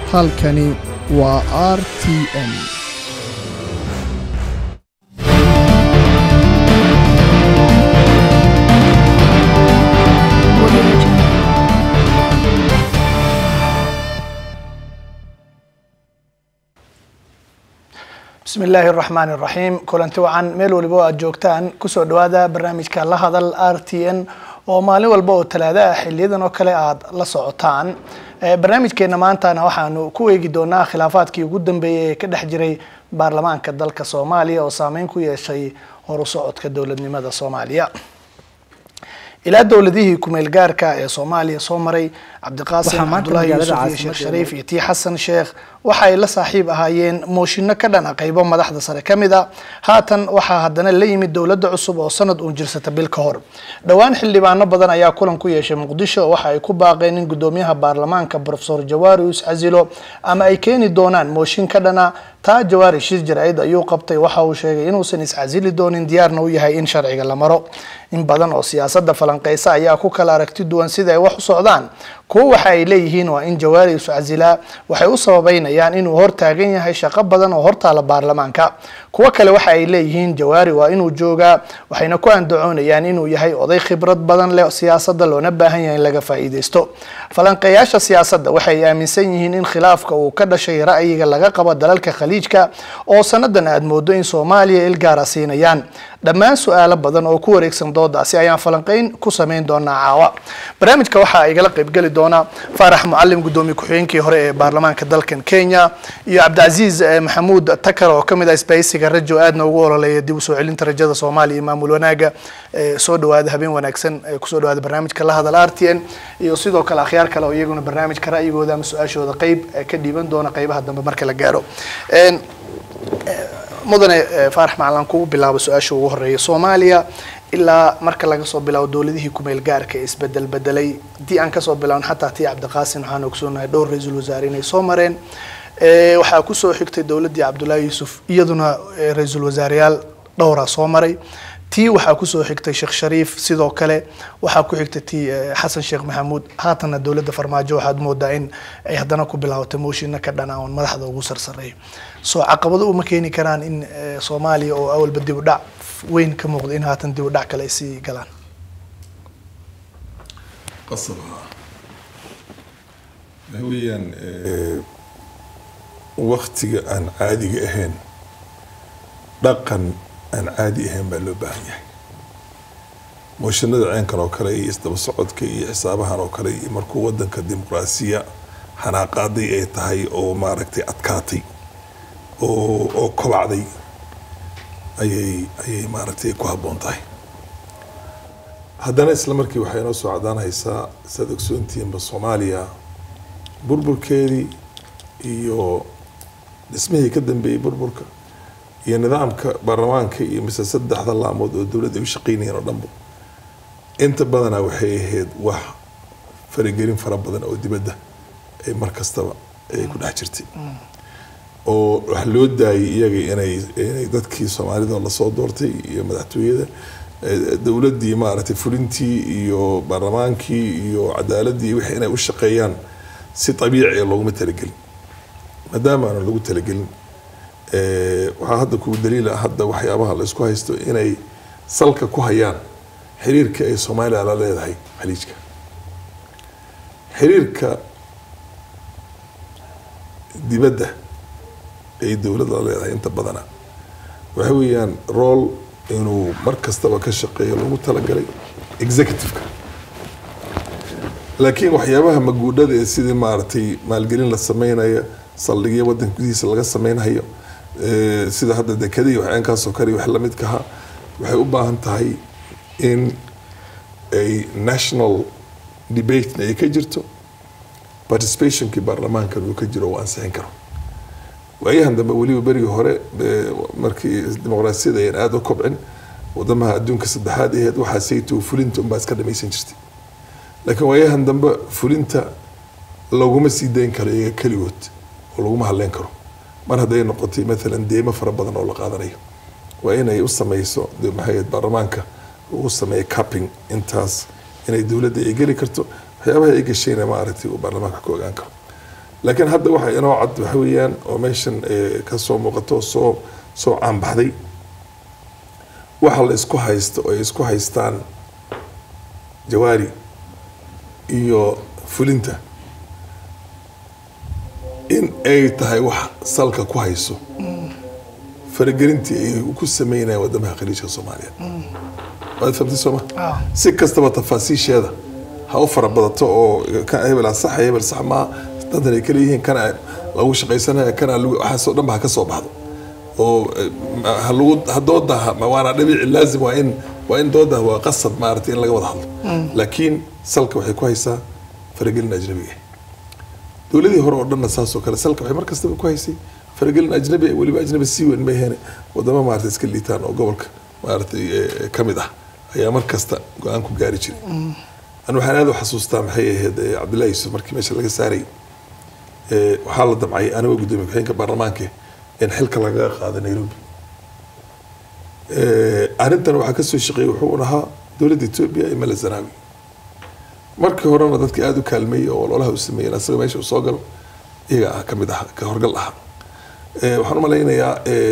halkani waa RTN. بسم الله الرحمن الرحيم كلنتي وعن ميل ولبو aad joogtaan kusoo dhawaada barnaamijka la hadal RTN oo maalin walba oo talaada xiliyadan oo kale aad la socotaan barnaamijkeena maantana waxaanu ku weegi doonaa khilaafaadkii ugu dambeeyay ee ka dhex jiray baarlamaanka dalka Soomaaliya oo saameyn ku yeeshay horu socodka dawladnimada Soomaaliya إلى دولته كمال جاركا صوماليا صومري عبد القاسم عبد الله يوسف شريف يتي حسن شيخ وحي لصاحب هايين موشنا كدنا قيبا مدحدا سره كميدا هاتن waxa hadana la yimid dawladda cusub oo sanad u jirsata bil ka hor dhawaan xildhibaano badan ayaa kulan ku yeeshay Muqdisho waxa ay ku baaqeen in gudoomiyaha baarlamaanka Professor Jawaari Iscasilo ama ay keeni doonaan mooshin kadana taa Jawaari shir jaraa'id ayuu qabtay waxa uu sheegay inuu san iscasili doonin diyaarna u yahay in sharciga la maro in badan oo siyaasadda falanqeysa ayaa ku kala aragti duwan sida ay wax u socdaan kuwa waxa ay leeyihiin waa in Jawaari Iscasila waxay u sababeynayaan inuu hor taagan yahay shaqo badan oo hortaala baarlamaanka kuwa kale waxa ay leeyihiin Jawaari waa inuu jooga waxayna ku andacoonayaan inuu yahay oday khibrad badan leh siyaasadda loona baahan yahay in laga faa'iideysto falanqeeyaasha siyaasadda waxay aaminsan yihiin in khilaafka uu ka dhashay ra'yiga laga qabo dalalka khaliijka oo sanadan aad moodo in Soomaaliya il gaar ah siinayaan dhammaan su'aalo badan oo ku wareegsan doodaasi ayaan falanqeyn ku sameyn doonaa caawa barnaamijka waxa ay igala qayb gali doona Farax Muallim gudoomiye ku-xigeenkii hore ee baarlamaanka dalkan Kenya iyo Cabdiaziz Maxamuud Takar oo kamid ah Space-ga rajo aadna ugu ololeeya dib u soo celinta rajada Soomaaliya maamul wanaaga soo dhawaada habeen wanaagsan ku soo dhawaada barnaamijka la hadal RTN iyo sidoo kale akhyaar kale oo iyaguna barnaamijka ra'yigooda ama su'aashooda qayb ka dhiiban doona qaybaha dambe marka la gaaro mudane Farax Muallim ku bilaabo su'aasha ugu horeeya Soomaaliya ilaa marka laga soo bilaabo dawladihii ku meel gaarka isbedel bedelay di aan ka soo bilaawno xataa tii Cabdi Qaasim waxaan ogsoonahay dhowr ra'iisul wasaare inay soo mareen waxa ku soo xigtay dawladii Cabdullaahi Yuusuf iyaduna ra'iisul wasaareyaal dhowr soo maray tii waxa ku soo xigtay Sheekh Shariif sidoo kale waxa ku xigtay tii Xasan Sheekh Maxamuud haatana dawladda farmaajo waxaad moodaa in ay hadana ku bilaawtay mooshinna ka dhanaan madaxda ugu sarsareeyay soo caqabado uma keeni karaan in Soomaaliya oo awal dib u dhac وين كموقد إنها تندي ودعك ليسي قلان قصبها هويا وقتي أن عادي أهين دقن أن عادي أهين بلو باهي مش ندر عين كانوا كري استبصعد كي حسابها نو كري مركو ودن كديمقراطية حنا قاضي تهي أو ماركتي أتكاتي أو كبعدي ayay maaragtay ku haboon tahay haddana isla markii waxay noo soo cadaanaysaa sadogsoontiinba Soomaaliya burburkeedii iyo dhismihii ka dambeeyay burburka iyo nidaamka baarlamaanka iyo mise saddexda laamood oo dawladda u shaqeynayeen oo dhanba inta badana waxay ahayd wax faragelin fara badan oo dibadda ay mar kastaba ay ku dhex jirtay oo wax loo daayay iyaga inay dadkii Soomaalida la soo doortay iyo madaxtooyada dawladdii maaragtay fulintii iyo baarlamaankii iyo cadaaladii wixii inay u shaqeeyaan si dabiici ah loogu talagelin maadaama aan lagu talagelin waxa hadda ku daliil ah hadda waxyaabaha la isku haysto inay salka ku hayaan xiriirka ay Soomaaliya la leedahay xaliijka xiriirka dibadda ay dawladda leedahay inta badana waxa weeyaan role inuu mar kastaba ka shaqeeyo lagu talagalay executive-ka laakiin waxyaabaha maguudhada ee sidii maartay maalgelin la sameeynaya saldhigyo wadanka gudihiisa laga sameynayo sida hadda dekadii waxaan ka soo kari wax la mid ka waxay u baahan tahay in ay national debate ay ka jirto participationkii baarlamaanka uu ka jiro waan saxin karo waayahan dambe waliba berigi hore markii dimuqraasiyada ay aad u kobcin wadamaha adduunka saddexaad ee waxa saytu fulinta un baa iska dhamaysan jirtay laakiin waayahan dambe fulinta laguma sii dayn karo iyaga kaligood oo laguma hadleen karo mar hadday noqotay مثلا deema fara badan oo la qaadanayo waa inay u samayso maxayad baarlamaanka uu sameeyo capping intaas inay dawladda ay geli karto waxyaabaha ay gashayna ma aragtay oo baarlamaanka ku ogaan karo laakiin hadda waxa inoo cad waxa weeyaan oo meeshan ka soo muuqato soo caanbaxday waxa la isku haysto oo ay isku haystaan Jawaari iyo fulinta in ay tahay wax salka ku hayso faragelintii ay ku sameynayaan wadamaha khaliijka Soomaaliya waad fahamtay Soomaa si kastaba tafaasiisheeda ha u farabadato oo ka hebel sax ma dadna ay kala yihiin kana lagu shaqeysanayo kana waxa soo dhanba ka soo baxdo oo hadooda ma waana dhabiici laazim waa in dooda waa qasab maartay in laga wada hadlo laakiin salka waxay ku haysaa faragelin ajnabiga dawladii hore oo dhanna saasoo kale salka waxay markasta ku haysay faragelin ajnabi waliba ajnabi si weyn ma yahay wadama maartay iska liitaan oo gobolka maartay kamid ah ayaa markasta go'aan ku gaari jiray أنا وحنا حسوستا محيه عبد الله يوسف مركي ماشي لقى ساري وحال الضبعي أنا وقدامي بحين كبرلمانك إن حلك لقى هذا نيروبي أنا وحكسو الشقي وحورها دولة إثيوبيا إما الزناوي مركي هرانا ذاتك آدو كالمية ولا لها اسمية ناس ماشي وصاقل إيه كمدها كهرقل لها وحنا ملاينا يا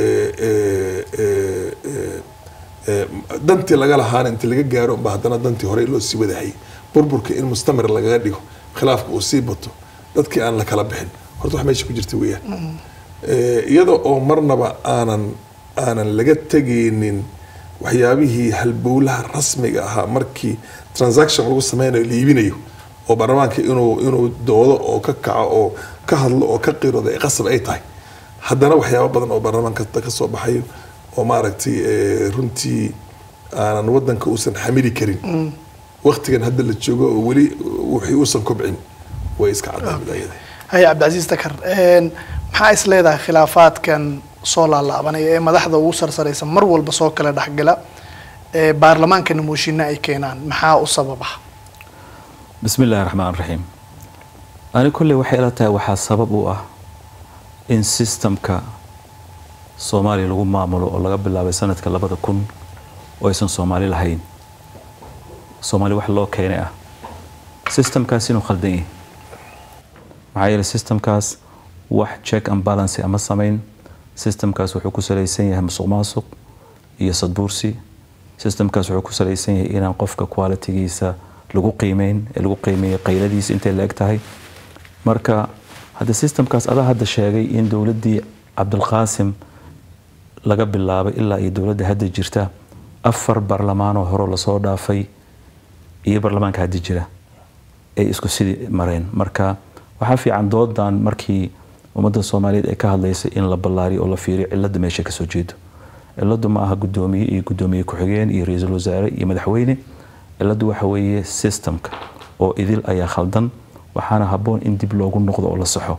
dantii laga lahaan inta laga gaaro baadana dantii hore loo sii wadahay burburka in mustamir laga dhigo khilaafka uu sii bato dadkii aan la kala bixin horta wax meesha ku jirta weeyaan iyadoo oo marnaba aanan laga tageenin waxyaabihii halbowlaha rasmiga ahaa markii transaction lagu sameynayo liibinayo oo baarlamaanka inuu doodo oo ka kaco oo ka hadlo oo ka qirado ay qasab ay tahay haddana waxyaabo badan oo baarlamaanka ka soo baxayo oo maaragtay runtii aan wadanka uusan xamili karin waqtigan hadda la joogo oo wali wixii uusan kobcin way iska cadaamadayada hay Cabdicaziz Takar maxaa is leedahay khilaafaadkan soo laalaabanaya ee madaxda ugu sarsaraysan mar walba soo kala dhaxgala baarlamaanka mooshinna ay keenaan maxaa u sababa bismillaahir rahmaanir rahiim ani kulli waxay ila tahay waxa sabab u ah in systemka Soomaaliya lagu maamulo oo laga bilaabay sanadka 2000 oo aysan Soomaali lahayn Soomaali wax loo keenay ah systemkaas inuu khaldan yahay maxaa yeelay systemkaas wax check and balance ama sameyn systemkaas wuxuu ku salaysan yahay musuqmaasuq iyo sadbuursi systemkaas wuxuu ku salaysan yahay inaan qofka quality-giisa lagu qiimeeyo qayladiisa intee la eg tahay marka hadda systemkaas adaa hadda sheegay in dawladdii Cabdulqaasim laga bilaabay ilaa ay dawladda hadda jirta 4 baarlamaan oo hore la soo dhaafay iyo baarlamaanka hadda jira ay isku sidii mareen marka waxa fiican doodan markii ummadda Soomaaliyeed ay ka hadlaysay in la ballaariyo oo la fiiriyo cilada meesha ka soo jeedo ciladu ma aha gudoomiye ku xigeen iyo ra'iisul wasaare iyo madaxweyne ciladu waxa weeye systemka oo idil ayaa khaldan waxaana haboon in dib loogu noqdo oo la saxo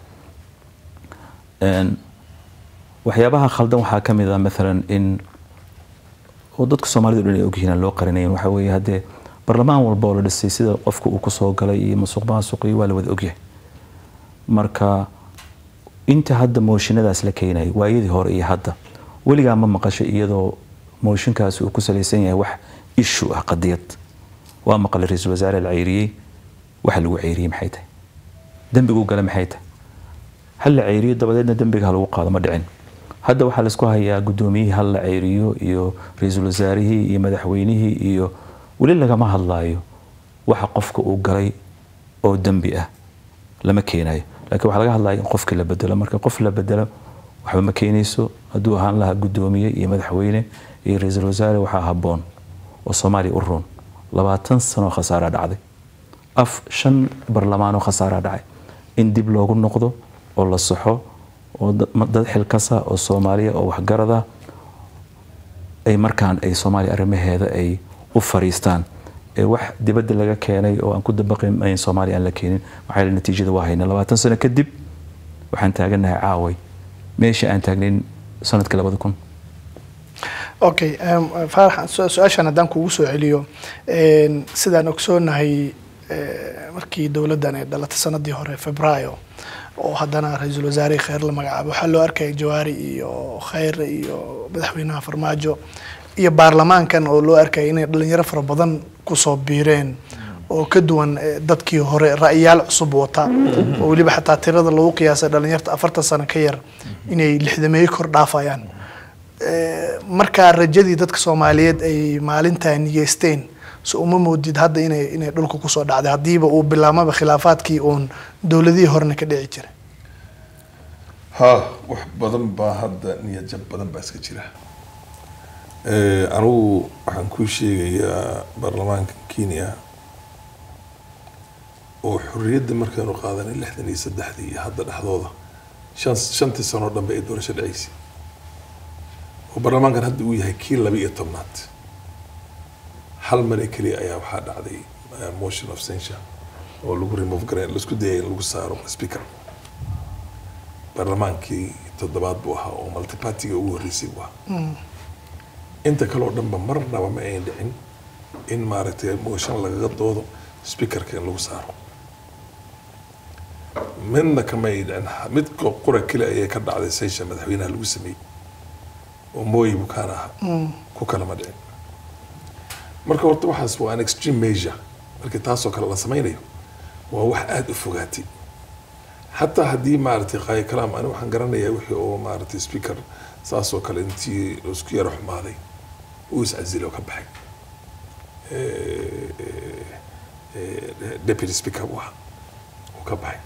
waxyaabaha khaldan waxa kamid ah mesela in dadka Soomaaliyeed ay ogyihiin loo qarinayn waxa weeye hadee barlamaan walba oo la dhisay sida qofku uu ku soo galay iyo musuqmaasuqii waa la wada ogyahay marka inta hadda mooshinadaas la keenay waayadii hore iyo hadda waliga ma maqashay iyadoo mooshinkaas uu ku salaysan yahay wax issue ah qadiyad waa maqal ra'iisul wasaare la ceyriyay waxa lagu ceyriyay maxay tahay dambigu gala maxay tahay hal la ceyriyay dabadeedna dambiga lagu qaado ma dhicin hadda waxa la isku hayaa gudoomiyihii hal la ceyriyo iyo ra'iisul wasaarihii iyo madaxweynihii iyo wali laga ma hadlaayo waxa qofka uu galay oo dambi ah lama keenayo laakiin waxa laga hadlayo in qofka la bedelo marka qof la bedelo waxba ma keenayso haduu ahaan laha gudoomiye iyo madaxweyne iyo ra'iisul wasaare waxa haboon oo Soomaali u roon 20 sano khasaara dhacday 5 barlamaan oo khasaara dhacay in dib loogu noqdo oo la saxo oo dad xilkasa oo Soomaaliya oo wax garada ay markaan ay Soomaali arrimaheeda ay u fariistaan ee wax dibadda laga keenay oo aan ku dabaqin ay Soomaali aan la keenin waxa natiijada waa hayna 20 sano kadib waxaan taaganahay caaway meesha aan taagnayn sanadka 2000 okay Farhan su'aashan haddaan kugu soo celiyo sidaan ogsoonahay markii dawladdan ay dhalatay sanadii hore Febraayo oo haddana ra'iisul wasaare Khayr la magacaabo waxa loo arkay Jawaari iyo Khayr iyo madaxweynaha Farmaajo iyo baarlamaankan oo loo arkay inay dhalinyaro fara badan ku soo biireen oo ka duwan dadkii hore ra'yaal cusub wata oo waliba xataa tirada lagu qiyaasay dhalinyarta 40 sano ka yar inay 60 kor dhaafayaan marka rajadii dadka Soomaaliyeed ay maalintan yeesteen soo uma moodid hadda inay dhulka ku soo dhacday hadiiba uu bilaamaba khilaafaadkii oon dawladii horna ka dhici jiray wax badan baa hadda niyad jab badan baa iska jira anigu waxaan ku sheegayaa baarlamaanka Kenya oo xurriyadda markaanu qaadanay 63 iyo hadda dhaxdooda shantii sano dhanba ay doorasho dhaceysay oo baarlamaankan hadda uu yahay kii 12aad hal mar kaliya ayaa waxaa dhacday motion of censure oo lagu remove gareyn la isku dayay in lagu saaro speaker baarlamaankii toddobaad buu ahaa oo multi party ugu horeysay waa inta kale oo dhanba marnaba ma ay dhicin in maaragtay motion lagaga doodo speakerka in lagu saaro midna kama ay dhicin mid qura kale ayay ka dhacday session madaxweynaha lagu sameeyay oo mooy bukaan ah ku kala ma dhicin marka horta waxaas waa an extreme measure marka taasoo kale la sameynayo waa wax aad u fogaatay hatta haddii maaragtay qaay kalaam ani waxaan garanayaa wixii oo maaragtay speaker saasoo kale intii isku yara xumaaday uu iscazilo ka baxay deputy speaker waa ka baxay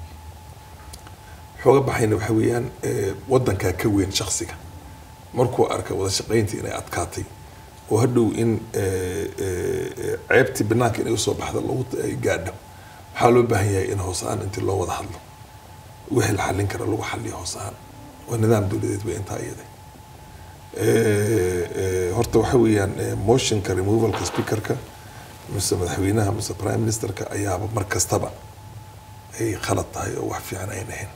xooga baxayna waxa weeyaan wadanka ka weyn shakhsiga markuu arkay wada shaqayntii inay adkaatay oo hadhow in ceebti banaanka inay soo baxdo lagu gaadho waxaa loo baahan yahay in hoosaan intii loo wada hadlo wixii la xallin kara lagu xalliyo hoosaan waa nidaam dawladeed way intaa iyaday horta waxa weeyaan motionka removalka speakerka mise madaxweynaha mise prime ministerka ayaaba mar kastaba ay khalad tahay oo wax fiican ay nahayn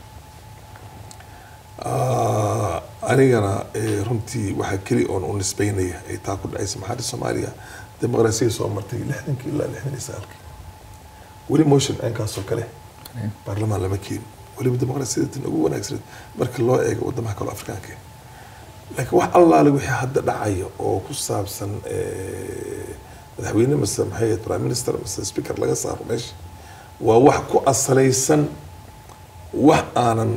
anigana runtii waxa kali oon u nisbeynaya ay taa ku dhacaysa maxaa Soomaaliya dimuqraasiyada soo martay 60 ilaa 69 wali motion aankaasoo kale baarlamaan lama keen wali dimuqraasiyada ugu wanaagsan marka loo eego wadamaha kale Afrikaanka laakiin wax allaale wixii hadda dhacayo oo ku saabsan madaxweyne mise maxay prime minister mise speaker laga saaro meesha waa wax ku asalaysan wax aanan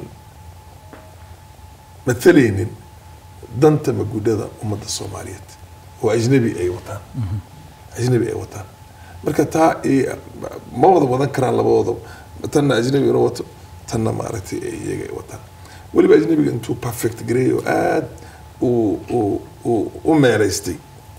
مثلين دنت مجودة أمة الصوماليات وأجنبي أي وطن أجنبي أي وطن مركز تا ما وضع وذكر على وضع تنا أجنبي روت تنا مارتي أي وطن واللي بأجنبي أنتو perfect جري وآد ومارستي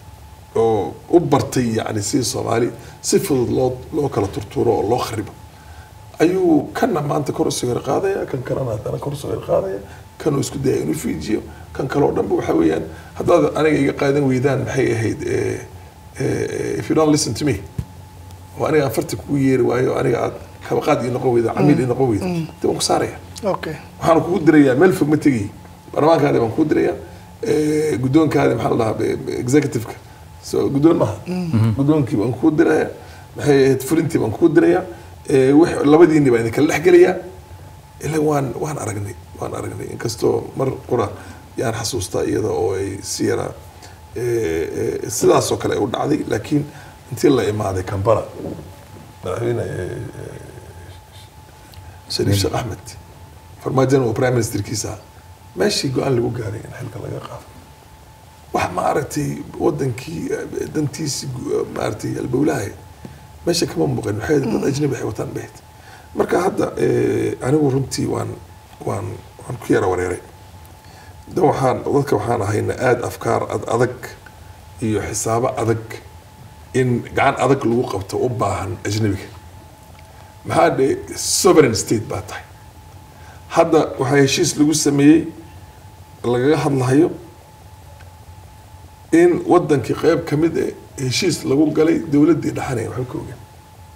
وبرتي يعني سي صومالي صفر لو كلا ترتورو الله خربه أيو كنا ما أنت كورس غير قاضية كان كرنا أنا كورس غير قاضية كانوا يسكت داينو فيديو كان كلو دنبو حويان هذا أنا جاي قاعدين ويدان بحي هيد if you don't listen to me وأنا أفرت كوير وأنا قاعد كبقاد ينقوي ذا عميل ينقوي ذا تبغى صارية أوكي وحنا كود دريا ملفق متجي أنا ما كان كود دريا قدون كهذا محل الله executive سو قدون ما قدون كي بنكود دريا بحي فرنتي بنكود دريا labadii nin baa idin kala dhaxgalaya ilaa waan aragnay inkastoo mar qura yaan xasuustaa iyada oo ay siyara sidaas oo kale u dhacday laakiin intii la imaaday Kampala madaxweyne Shariif Sheekh Ahmed farmaajo oo prime minister kiisa meeshii go'aan lagu gaaray in xilka laga qaado wax ma aragtay wadankii dantiisi ma aragtay albawlaha meesha kama muuqan waxay dad ajnabi ay wataan beed marka hadda anigu runtii waan ku yara wareeray waxaan ahayna aad afkaar adag iyo xisaabo adag in gacan adag lagu qabto u baahan ajnabiga maxaa de sovereign state baa tahay hadda waxa heshiis lagu sameeyay lagaga hadlayo in wadankii qayb kamid ah heshiis lagu galay dawladii dhaxanay waxa ku ogaan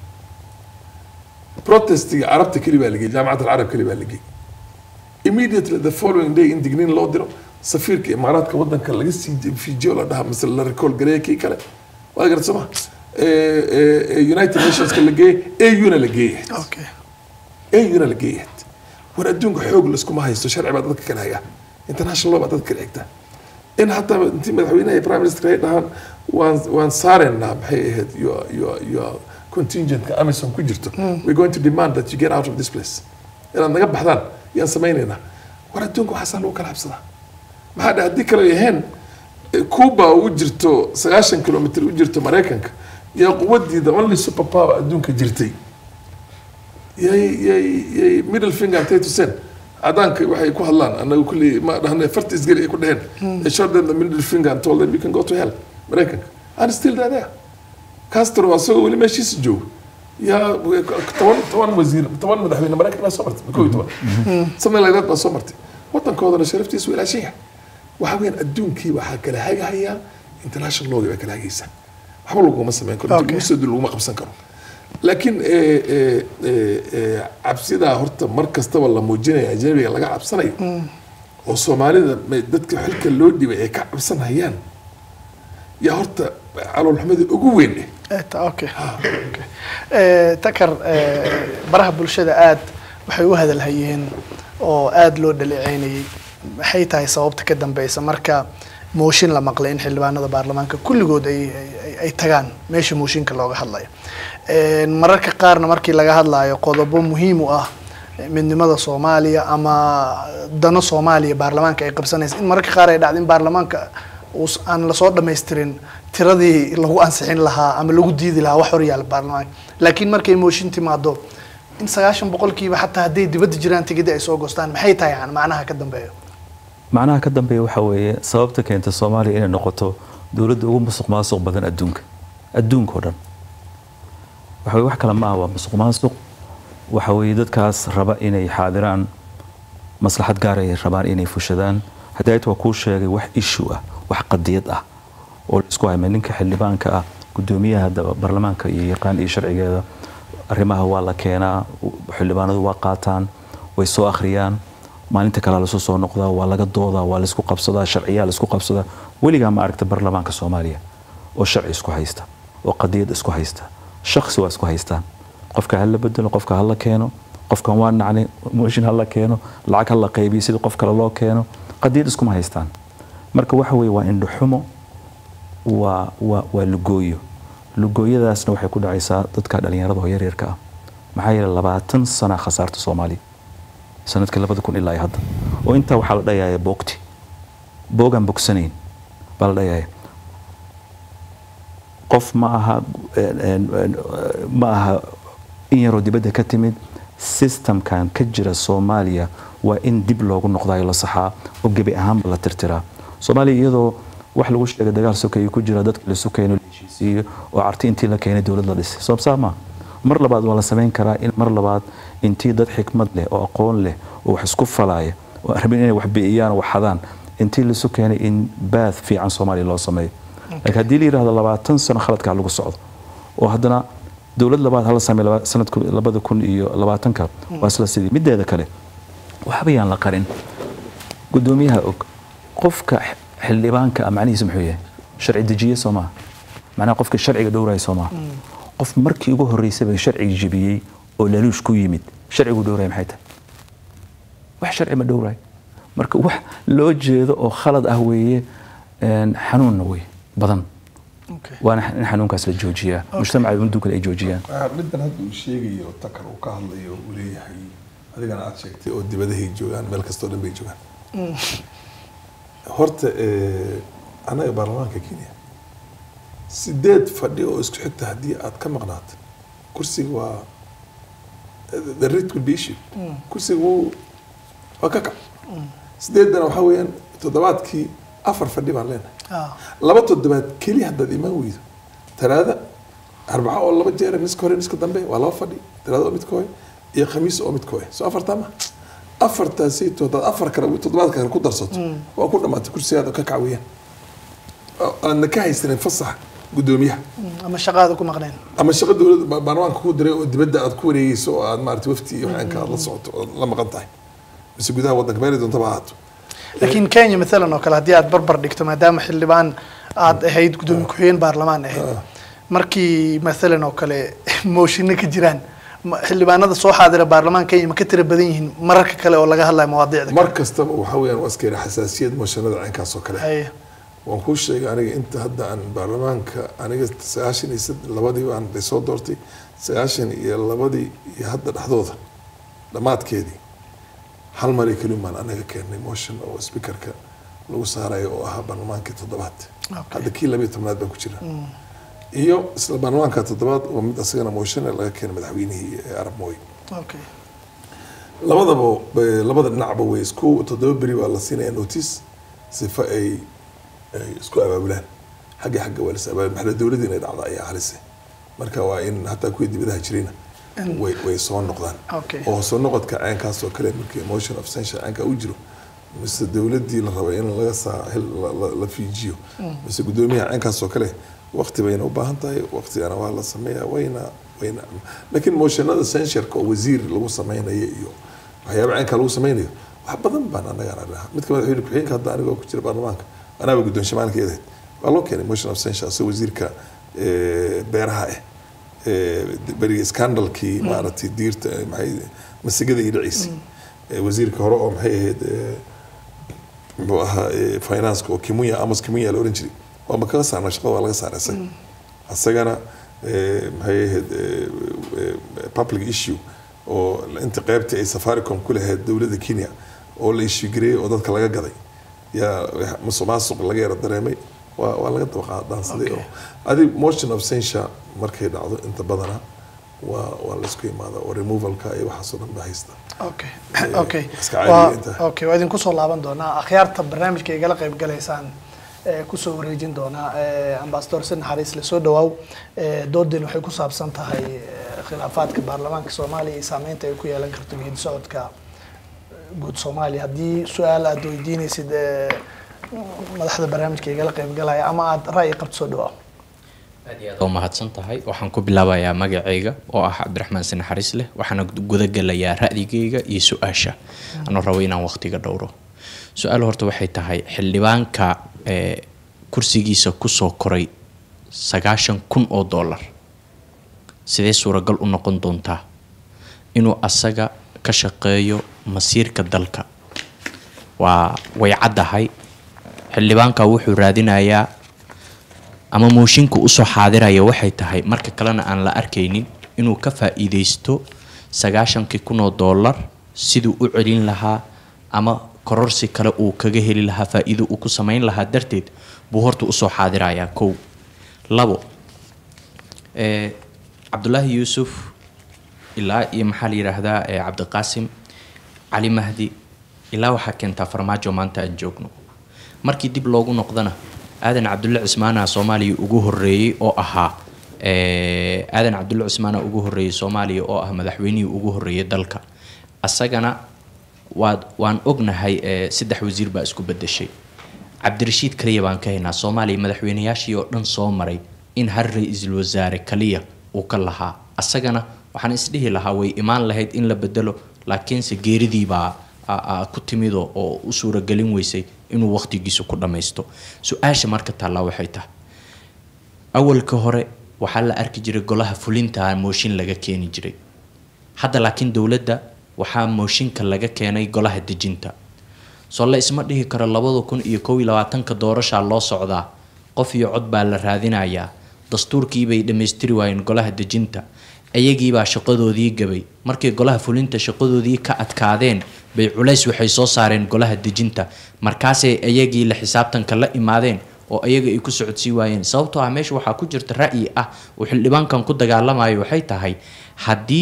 protesting arabta kali baa lagay jaamacada arab kali baa lagay immediately the following day in dignin loo diro safiirka imaaraadka wadanka laga sii fiijiyo la dhaha misal la recall gareeyay kale waa garad sama United Nations ka lagay AU-na lagay okay AU-na lagay war adduunka xoog la isku ma haysto sharci baa dadka kale haya international law baa dadka kale xigta in hatta intii madaxweynaha prime minister ay dhahan waan saarena maxay ahayd you contingent Amazon ku jirto we're going to demand that you get out of this place inaad naga baxdaan yaan samaynaynaa war adduunka waxaa lagu kala habsadaa maxaa haddii kale yahayn Cuba u jirto 90 kilomitir u jirto Mareykanka yaa quwadiida only superpower adduunka jirtay yay middle finger tay to send adaanka waxay ku hadlaan anagu kulli ma dhahnay farta isgali ay ku dhaheen they showed them the middle finger and told them you can go to hell Mareykanka and still there Castro asagoo weli meeshiisa joogo yaa toban wasiir toban madaxweyne Mareykanka la soo martay something like that soo martay wadankoodana sharaftiisu ilaashiya waxa weyn adduunkii waxa kala hagaya international law bay kala hagaysa waxba laguma sameyn karo dib u laguma qabsan karo laakiin cabsida horta mar kastaba la muujinayo ajnabiga laga cabsanayo oo Soomaalida dadka xilka loo dhibay ay ka cabsanayaan ya horta calool xumada ugu weyn okay takar baraha bulshada aad waxay u hadalhayeen oo aad loo dhaleeceynayay maxay tahay sababta ka dambaysa marka mooshin la maqlay in xildhibaanada baarlamaanka kulligood ay tagaan meesha mooshinka looga hadlayo mararka qaarna markii laga hadlayo qodobo muhiim u ah midnimada Soomaaliya ama dano Soomaaliya baarlamaanka ay qabsanayso in mararka qaar ay dhacdo in baarlamaanka aan la soo dhameystirin tiradii lagu ansixin lahaa ama lagu diidi lahaa wax horyaal baarlamaanka laakiin markay mooshin timaado in 90% xataa haday dibadda jiraan tigida ay soo goostaan maxay tahay macnaha ka dambeeyo macnaha ka dambeeyo waxa weeye sababta keenta Soomaaliya inay noqoto dawladda ugu musuqmaasuq badan adduunka oo dhan waxa wax kala ma aha musuqmaasuq waxa weeye dadkaas raba inay xaadiraan maslaxad gaar ah rabaan inay fushadaan hadayt waa ku sheegay wax issue ah wax qadiyad ah oo isku hayma ninka xildhibaanka ah gudoomiyaha baarlamaanka iyo yaqaan iyo sharcigeeda arrimaha waa la keenaa xildhibaanadu waa qaataan way soo akhriyaan maalinta kale la soo noqdaa waa laga doodaa waa la isku qabsadaa sharciyaha la isku qabsadaa waliga ma aragta baarlamaanka Soomaaliya oo sharci isku haysta oo qadiyad isku haysta shakhsi waa isku haystaan qofka hal la bedelo qofka hal la keeno qofkan waa nacnay mooshin hal la keeno lacag hal la qaybiyo sida qof kale loo keeno qadiyad isku ma haystaan marka waxa weeye waa indho xumo waa lugooyadaasna waxay ku dhacaysaa dadka dhalinyarada oo yaryarka ah maxaa yeelay 20 sano khasaarta Soomaaliya sanadkii 2000 ilaa hadda oo inta waxa la dhayaay boogan bogsanayn bal dhayaay qof ma aha in yaro dibadda ka timid system kan ka jira Soomaaliya waa in dib loogu noqdayo la saxaa oo gabi ahaan la tirtiraa Soomaaliya iyadoo wax lagu sheegay dagaal sokeey ku jira dadka la sokeeyay heshiisiyo oo arti intii la keenay dawladda la dhisay sababta mar labaad waa la sameyn karaa in mar labaad intii dad xikmad leh oo aqoon leh oo wax isku falaya oo arbin inay wax bi'iyaan wax xadaan intii la sokeeyay in baad fiican Soomaaliya loo sameeyo laakiin hadii la yiraahdo 20 sano khaladka lagu socdo oo haddana dawlad labaad hal sameeyo sanadku 2020 waa isla sidii mideeda kale waxba yaan la qarin gudoomiyaha og qofka xildhibaanka macnihiisu muxuu yahay sharci dejiye Soomaa macna qofka sharciga dhowray Soomaa qof markii ugu horeysay bay sharciga jibiyay oo laaluush ku yimid sharcigu dhowray maxay tahay wax sharci ma dhowray marka wax loo jeedo oo khalad ah weeye xanuun way badan waana xanuunkaas la joojiyaa mujtamaca dunduka ay joojiyaan middan hadda uu sheegayo takar uu ka hadlayo uu leeyahay adigana aad sheegtay oo dibadahay joogaan meel kasta oo dhan bay joogaan horta anaga baarlamaanka Kenya 8 fadhi oo isku xigta hadii aad ka maqnaato kursiga waa the rate could be issued kursiga waa ka kac 8 waxa weeyaan toddobaadkii 4 fadhi baan leenahay laba toddobaad keli hadda iman weydo talaada arbaca oo laba jeer miska hore miska dambe waa laba fadhi talaada oo mid kooy iyo khamiis oo mid kooy soo afartama afartaasi afar kale toddobaad kale ku darsato waa ku dhamaatay kursiga ka kacwiyeen aan ka haysan fasax gudoomiyaha ama shaqada ku maqneen ama shaqada dawladda baarlamaanka ku diray oo dibadda aad ku wareegayso oo aad maartay wafti iyo waxaan ka la socoto la maqan tahay bas gudaha wadanka meel doonta baahato laakiin Kenya midalan oo kale hadii aad barbar dhigto maadaama xildhibaan aad ahayd gudoomiye ku-xigeen baarlamaan ahayd markii midalan oo kale mooshin ka jiraan xildhibaanada soo xaadira baarlamaanka Kenya ma ka tira badan yihiin mararka kale oo laga hadlayo mawaadiicda mar kasta waxa weeyaan waa iska xasaasiyad mooshinada caynkaas oo kale waan kuu sheegay aniga inta hadda aan baarlamaanka aniga 92 baan soo doortay 92 iyo hadda dhexdooda dhamaadkeedii hal mar kalimaan anaga keenay motion oo speakerka lagu saarayo oo ah baarlamaanka 7aad hadda kii 12aad baan ku jira iyo isla baarlamaanka 7aad oo mid asagana motion laga keenay madaxweynihii Arab Mooy labada dhinacba way isku 7 beri waa la siinaya notice sifa ay isku abaabulaan xagga wala sabab maxay dawladda inay dhacdo ayaa halis marka waa in hatta ku dibadaha jirina way soo noqdaan oo soo noqodka aankaas oo kale markii motion of censure aanka u jiro mise dawladdii la rabo in laga saahil la fiijiyo mise gudoomiyaha aankaas oo kale waqti bayna u baahan tahay waqtigana waa la sameeyaa wayna laakiin motionada censure ka wasiir lagu sameeyay iyo waxyaabo aanka lagu sameeyo wax badan baan anaga aragnaa mid kamid ah ku-xigeenka hadda aniga ku jira baarlamaanka anaba guddoonshimaankeeda waa loo keenay motion of censure soo wasiirka beeraha bari scandalkii maaragtay diirta maxay masigada iyo dhiciisi wasiirka hore oo maxay ahayd buu ahaa finance oo Kimunya la oran jiray waa markaa saarna shaqada waa laga saaray asagana maxay ahayd public issue oo inta qaybta ay Safaricom ku lahayd dawladda Kenya oo la issue gareeyay oo dadka laga gaday ya musuqmaasuq laga yara dareemay waa laga dabaqaadan sidii oo adi motion of censure markay dhacdo inta badana waa la isku yimaado oo removalka ay waxa soo dhanba haysta waa idin ku soo laaban doonaa akhyaarta barnaamijka igala qayb galaysaan ku soo wareejin doonaa ambassador Sin Haris la soo dhawaaw doodin waxay ku saabsan tahay khilaafaadka baarlamaanka Soomaaliya iyo saameynta ay ku yeelan karto geedi socodka guud Soomaaliya haddii su'aal aad weydiinaysid madaxda barnaamijka igala qayb galaya ama aad ra'yi qabto soo dhawaaw aad iyo aad u mahadsan tahay waxaan ku bilaabayaa magacayga oo ah Cabdiraxmaan Sin Haris leh waxaan guda galayaa ra'yigayga iyo su'aasha anoo rabo inaan waqtiga dhowro su'aal horta waxay tahay xildhibaanka kursigiisa ku soo koray $90,000 sidee suuragal u noqon doontaa inuu asaga ka shaqeeyo masiirka dalka way caddahay xildhibaanka wuxuu raadinayaa ama mooshinka u soo xaadiraya waxay tahay marka kalena aan la arkaynin inuu ka faa'iideysto $90,000 siduu u celin lahaa ama kororsi kale uu kaga heli lahaa faa'iido uu ku sameyn lahaa darteed buu horta u soo xaadiraya kow labo Cabdullaahi Yuusuf ilaa iyo maxaa la yiraahdaa Cabdiqaasim Cali Mahdi ilaa waxa keenta farmaajo maanta aan joogno markii dib loogu noqdana aadan Cabdulle Cismaana Soomaaliya ugu horeeyay oo ahaa aadan Cabdulle Cismaana ugu horeeyay Soomaaliya oo ah madaxweynihii ugu horeeyay dalka asagana waan ognahay 3 wasiir baa isku bedeshay Cabdirashiid kaliya baan ka haynaa Soomaaliya madaxweynayaashii oo dhan soo maray in har ra'iisul wasaare kaliya uu ka lahaa asagana waxaan isdhihi lahaa way imaan lahayd in la bedelo laakiin se geeridii baa ku timido oo u suura galin weysay inuu waqtigiisa ku dhameysto su'aasha marka taala waxay tahay awalka hore waxa la arki jiray golaha fulinta mooshin laga keeni jiray hadda laakiin dawladda waxa mooshinka laga keenay golaha dejinta soo la isma dhihi karo 2021 doorasho loo socdaa qof iyo cod baa la raadinayaa dastuurkii bay dhameystiri waayeen golaha dejinta ayagii baa shaqadoodii gabay markii golaha fulinta shaqadoodii ka adkaadeen bay culays waxay soo saareen golaha dejinta markaasay ayagii la xisaabtanka la imaadeen oo ayaga ay ku socodsii waayeen sababtoo ah meesha waxa ku jirta ra'yi ah oo xildhibaankan ku dagaalamayo waxay tahay haddii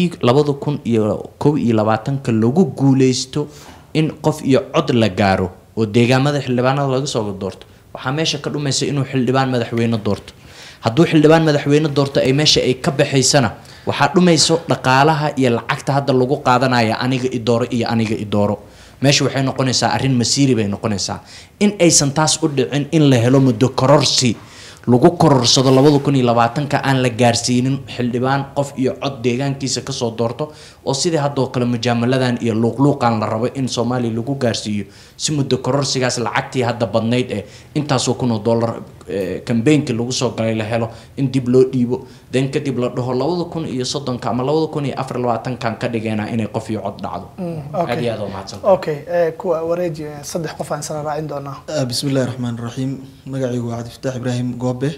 2021 lagu guuleysto in qof iyo cod la gaaro oo deegaamada xildhibaanada laga soo doorto waxa meesha ka dhumaysa inuu xildhibaan madaxweyne doorto hadduu xildhibaan madaxweyne doorto ay meesha ay ka baxaysana waxa dhumayso dhaqaalaha iyo lacagta hadda lagu qaadanaya aniga idooro meesha waxay noqonaysaa arrin masiiri bay noqonaysaa in aysan taas u dhicin in la helo muddo kororsi lagu kororsado 2020 aan la gaarsiinin xildhibaan qof iyo cod deegaankiisa ka soo doorto oo sidii hadoo kale mujaamaladan iyo luuqluuqan la rabo in Soomaaliya lagu gaarsiiyo si muddo kororsigaas lacagtii hadda badnayd intaas oo $1,000 campaignki lagu soo galay la helo in dib loo dhiibo then kadib la dhaho 2030 ama 2024 ka dhigeena inay qof iyo cod dhacdo aad iyo aad u mahadsan okay kuwa wareeji saddex qof aan sala raacin doonaa bismillaahir rahmaanir rahiim magacaygu waa Cabdi Fataax Ibraahim Goobe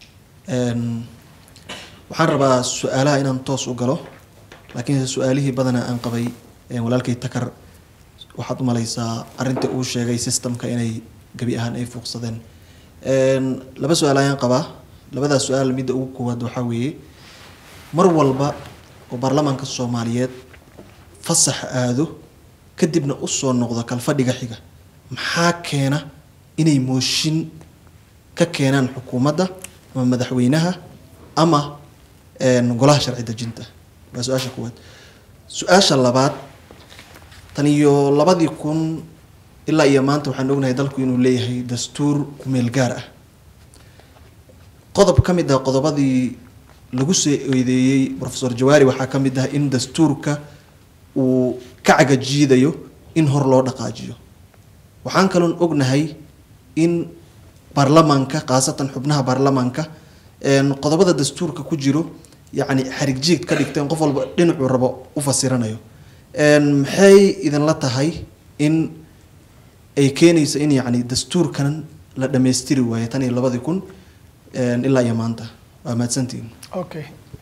waxaan rabaa su'aalaha inaan toos u galo laakiin su'aalihii badana aan qabay walaalkay Takar waxaad u malaysaa arinta uu sheegay systemka inay gabi ahaan ay fuuqsadeen laba su'aal ayaan qabaa labada su'aal mid ugu koowaad waxa weeye mar walba oo baarlamaanka Soomaaliyeed fasax aado kadibna u soo noqdo kalfadhiga xiga maxaa keena inay mooshin ka keenaan xukuumadda ama madaxweynaha ama golaha sharci dejinta waa su'aasha koowaad su'aasha labaad tan iyo 2000 ilaa iyo maanta waxaan ognahay dalku inuu leeyahay dastuur ku meel gaar ah qodob kamid ah qodobadii lagu soo eedeeyay professor Jawaari waxaa kamid ah in dastuurka uu ka cagajiidayo in hor loo dhaqaajiyo waxaan kaloon ognahay in baarlamaanka qaasatan xubnaha baarlamaanka qodobada dastuurka ku jiro yani xarig jiid ka dhigteen qof walba dhinacu rabo u fasiranayo maxay idin la tahay in ay keenayso in yani dastuurkan la dhameystiri waayo tan iyo 2000 ilaa iyo maanta waa mahadsantiin okay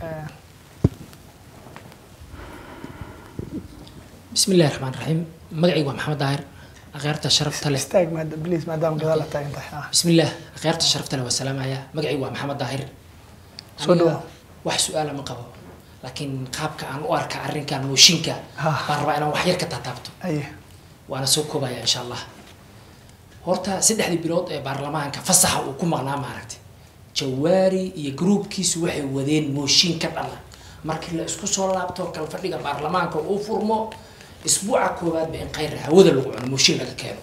bismillaahir rahmaanir rahiim magacaygu waa Maxamed Daahir aqeerta sharafta leh istaag please maadaama gadaal la taagan tahay bismillaah aqeerta sharafta leh wa salaamaya magacaygu waa Maxamed Daahir soo dhaw wax su'aal ma qabo laakiin qaabka aan u arka arrinkan mooshinka baan rabaa inaan wax yar ka taabto waana soo koobaya insha Allah horta saddexdii bilood ee baarlamaanka fasaxa uu ku maqnaa maaragtay Jawaari iyo groupkiisu waxay wadeen mooshin ka dhalan markii la isku soo laabto kala fadhiga baarlamaanka uu furmo isbuuca koowaad been qayr hawada lagu cuno mooshin laga keeno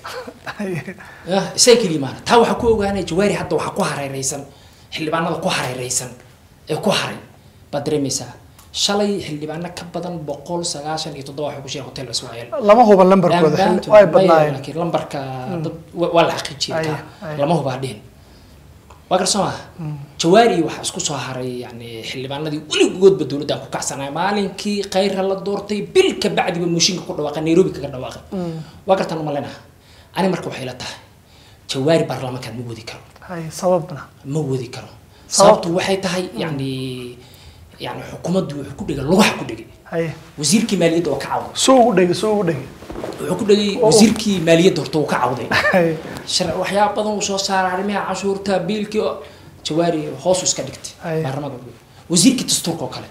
isay kalimaana taa waxa ku ogaanay Jawaari hadda waxa ku hareeraysan xildhibaanada ku hareeraysan ee ku haray badreemisa shalay xildhibaano ka badan 197 waxa ku sheegay hotel Ismaaciil lama hubo lambarkooda way badnaayeen laakiin lambarka waa la xaqiijiyay lama hubo hadeen وقرصنا جواري وحسكو صهري يعني حلبانادي ولي قود بدولدا ku kacsanay maalinkii qayr la doortay bilka bacdi mooshinka ku dhawaaqay Nairobi ka dhawaaqay waqtan ma leena ani marka waxay la tahay jawaari baarlamaanka ma wadi karo hay sababna ma wadi karo sababtu waxay tahay yani xukuumaddu wuxuu ku dhigay lugaha ku dhigay hay wasiirkii maaliyadda oo ka cawday soo u dhigay wuxuu ku dhigay wasiirkii maaliyadda horta uu ka cawday شرع وحياة بدن وصار عرمي عشور تابيل كي جواري خاصوس كدكت برنامج وزير كتستور كوكله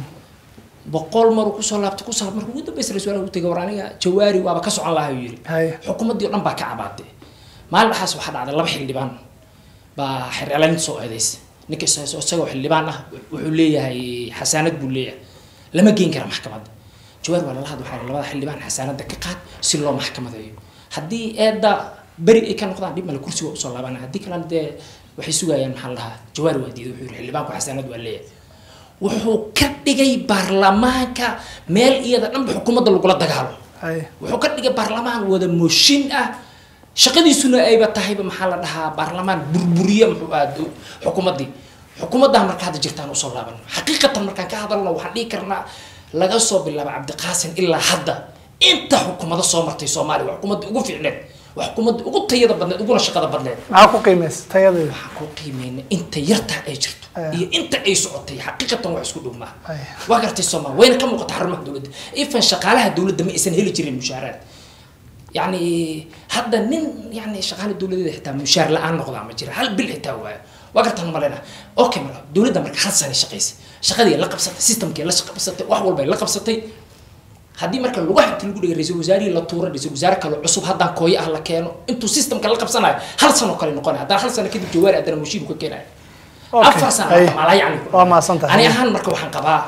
بقول مرو كسر لابت كسر مرو وده بس رسالة وتجورانية جواري وابا كسر الله يجري حكومة دي نبى كعبادة ما الحاس واحد على الله بحل لبان بحر على نسوء هذيس نكس سووا حل لبان وحلية هي حسانات بولية لما جين كرا محكمة جواري ولا هذا حال لما حل لبان حسانات دقيقات سلوا محكمة ذي هدي إدا بري كان نقطع دي مال كرسي وصل لبنا هدي كلام ده وحسوا يعني محلها جواري ودي وحور اللي بانكو حسنات ولا وحو كدغي برلمانكا ميل ايدا دنب حكومه لوغلا دغالو وحو كدغي برلمان ودا موشين shaqadiisuna ayba tahayba maxaa la dhahaa baarlamaan burburiye xukuumadii xukuumadda marka hadda jirtaan u soo laaban xaqiiqatan markaan ka hadalno waxa dhigi karnaa laga soo bilaabo Cabdi Qaasim ilaa hadda inta xukuumadda soo martay Soomaaliya xukuumadda ugu fiicneed xukuumadda ugu tayada badneed ugu shaqada badneed maxaa ku qiimeys tayadeeda waxa ku qiimeeyay inta yarta ay jirto iyo inta ay socotay xaqiiqatan wax isku dhuma waa gartay Soomaaliya wayna ka muuqata xarumaha dawladda ifan shaqaalaha dawladda ma aysan heli jirin mushaaraad يعني هذا نين يعني شغال الدولة حتى مشار لا أنا قضاء مجرى هل بالحتى وقت هم لنا أوكي مرة دولة ده مركز حسنة شقيس شقدي لقب ست سيستم كي لقب ست واحد بين لقب ستي هذه مركز الواحد تقول رئيس وزاري لا تورا رئيس وزراء كانوا عصب هذا كوي أهل كانوا أنتوا سيستم كلقب سنة هل سنة قال نقول هذا هل سنة كده جواري أدرى مشين كوكينا أفر سنة على يعني أنا أهان مركز وحن قضاء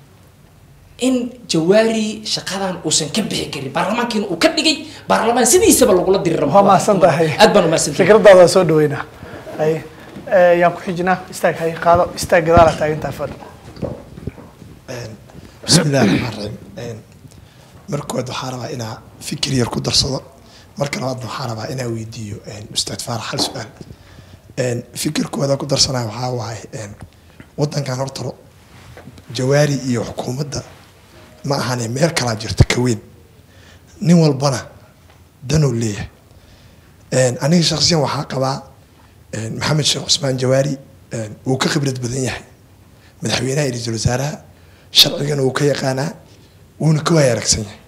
إن جواري شقادان وسن كبه كري برلمان كين وكدغي برلمان سيدي سبب لوغلا ديرم ما سنتهي ادبن ما سنتهي فكرتها سو دوينا اي يا ku xijina istaag hay qaado istaag gadaal taaginta fadhi bismillaah rahmaan rahiim markood waxaan rabaa inaa fikir yar ku darsado marka labaad waxaan rabaa inaa weydiiyo ustaad Faarax hal su'aal fikirkooda ku darsanaya waxaa waaye wadankan hortaro jawaari iyo xukuumadda ma ahane meel kalaa jirta ka weyn nin walbana danuu leeyahay aniga shakhsiyan waxaa qabaa maxamed sheekh cusmaan jawaari wuu ka khibrad badan yahay madaxweynaha iyo ra-iisul wasaaraha sharcigana wuu ka yaqaanaa wuuna ka waaya aragsan yahay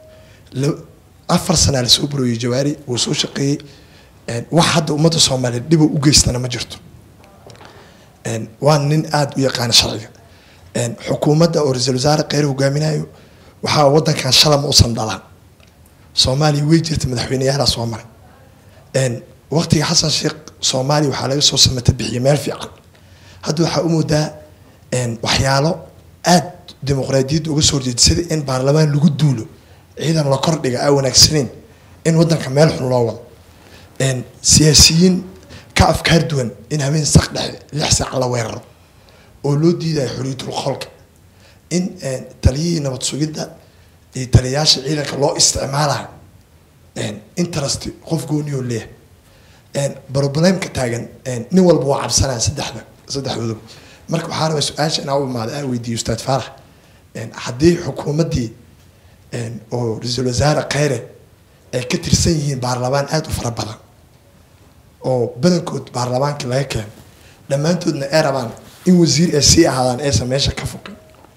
4 sana lasoo burooyey jawaari wuu soo shaqeeyey wax hadda ummadda soomaaliyeed dhibo u geystana ma jirto waa nin aada u yaqaana sharciga xukuumadda oo ra-iisul wasaare kheyre hogaaminayo waxaa wadankan shalama usan dhalaan soomaaliya way jirta madaxweyneyaala soo maray waqtiga xasan sheekh soomaaliya waxaa laga soo samata bixiyay meel fiican hadda waxaa u moodaa waxyaalo aada dimuqraadiyadda uga soo horjeeda sida in baarlamaan lagu duulo ciidan la kordhiga aa wanaagsaneyn in wadanka meel xun loo wado siyaasiyiin ka afkaar duwan in habeen saq dhexe 6 saac la weeraro oo loo diidayo xorriyatul qolka in taliyihii nabad sugidda iyo taliyayaasha ciidanka loo isticmaalayo interest qof gooniyo leeyahay problemka taagan nin walba waa cabsanaya saddexdooda marka waxaa rabaa su-aasha inaa u imaada aa weydiiyo ustaad faarax haddii xukuumaddii oo ra-iisul wasaare kheyre ay ka tirsan yihiin baarlamaan aada u fara badan oo badankood baarlamaankii laga keeno dhammaantoodna ay rabaan in wasiir ay sii ahaadaan aysan meesha ka foqin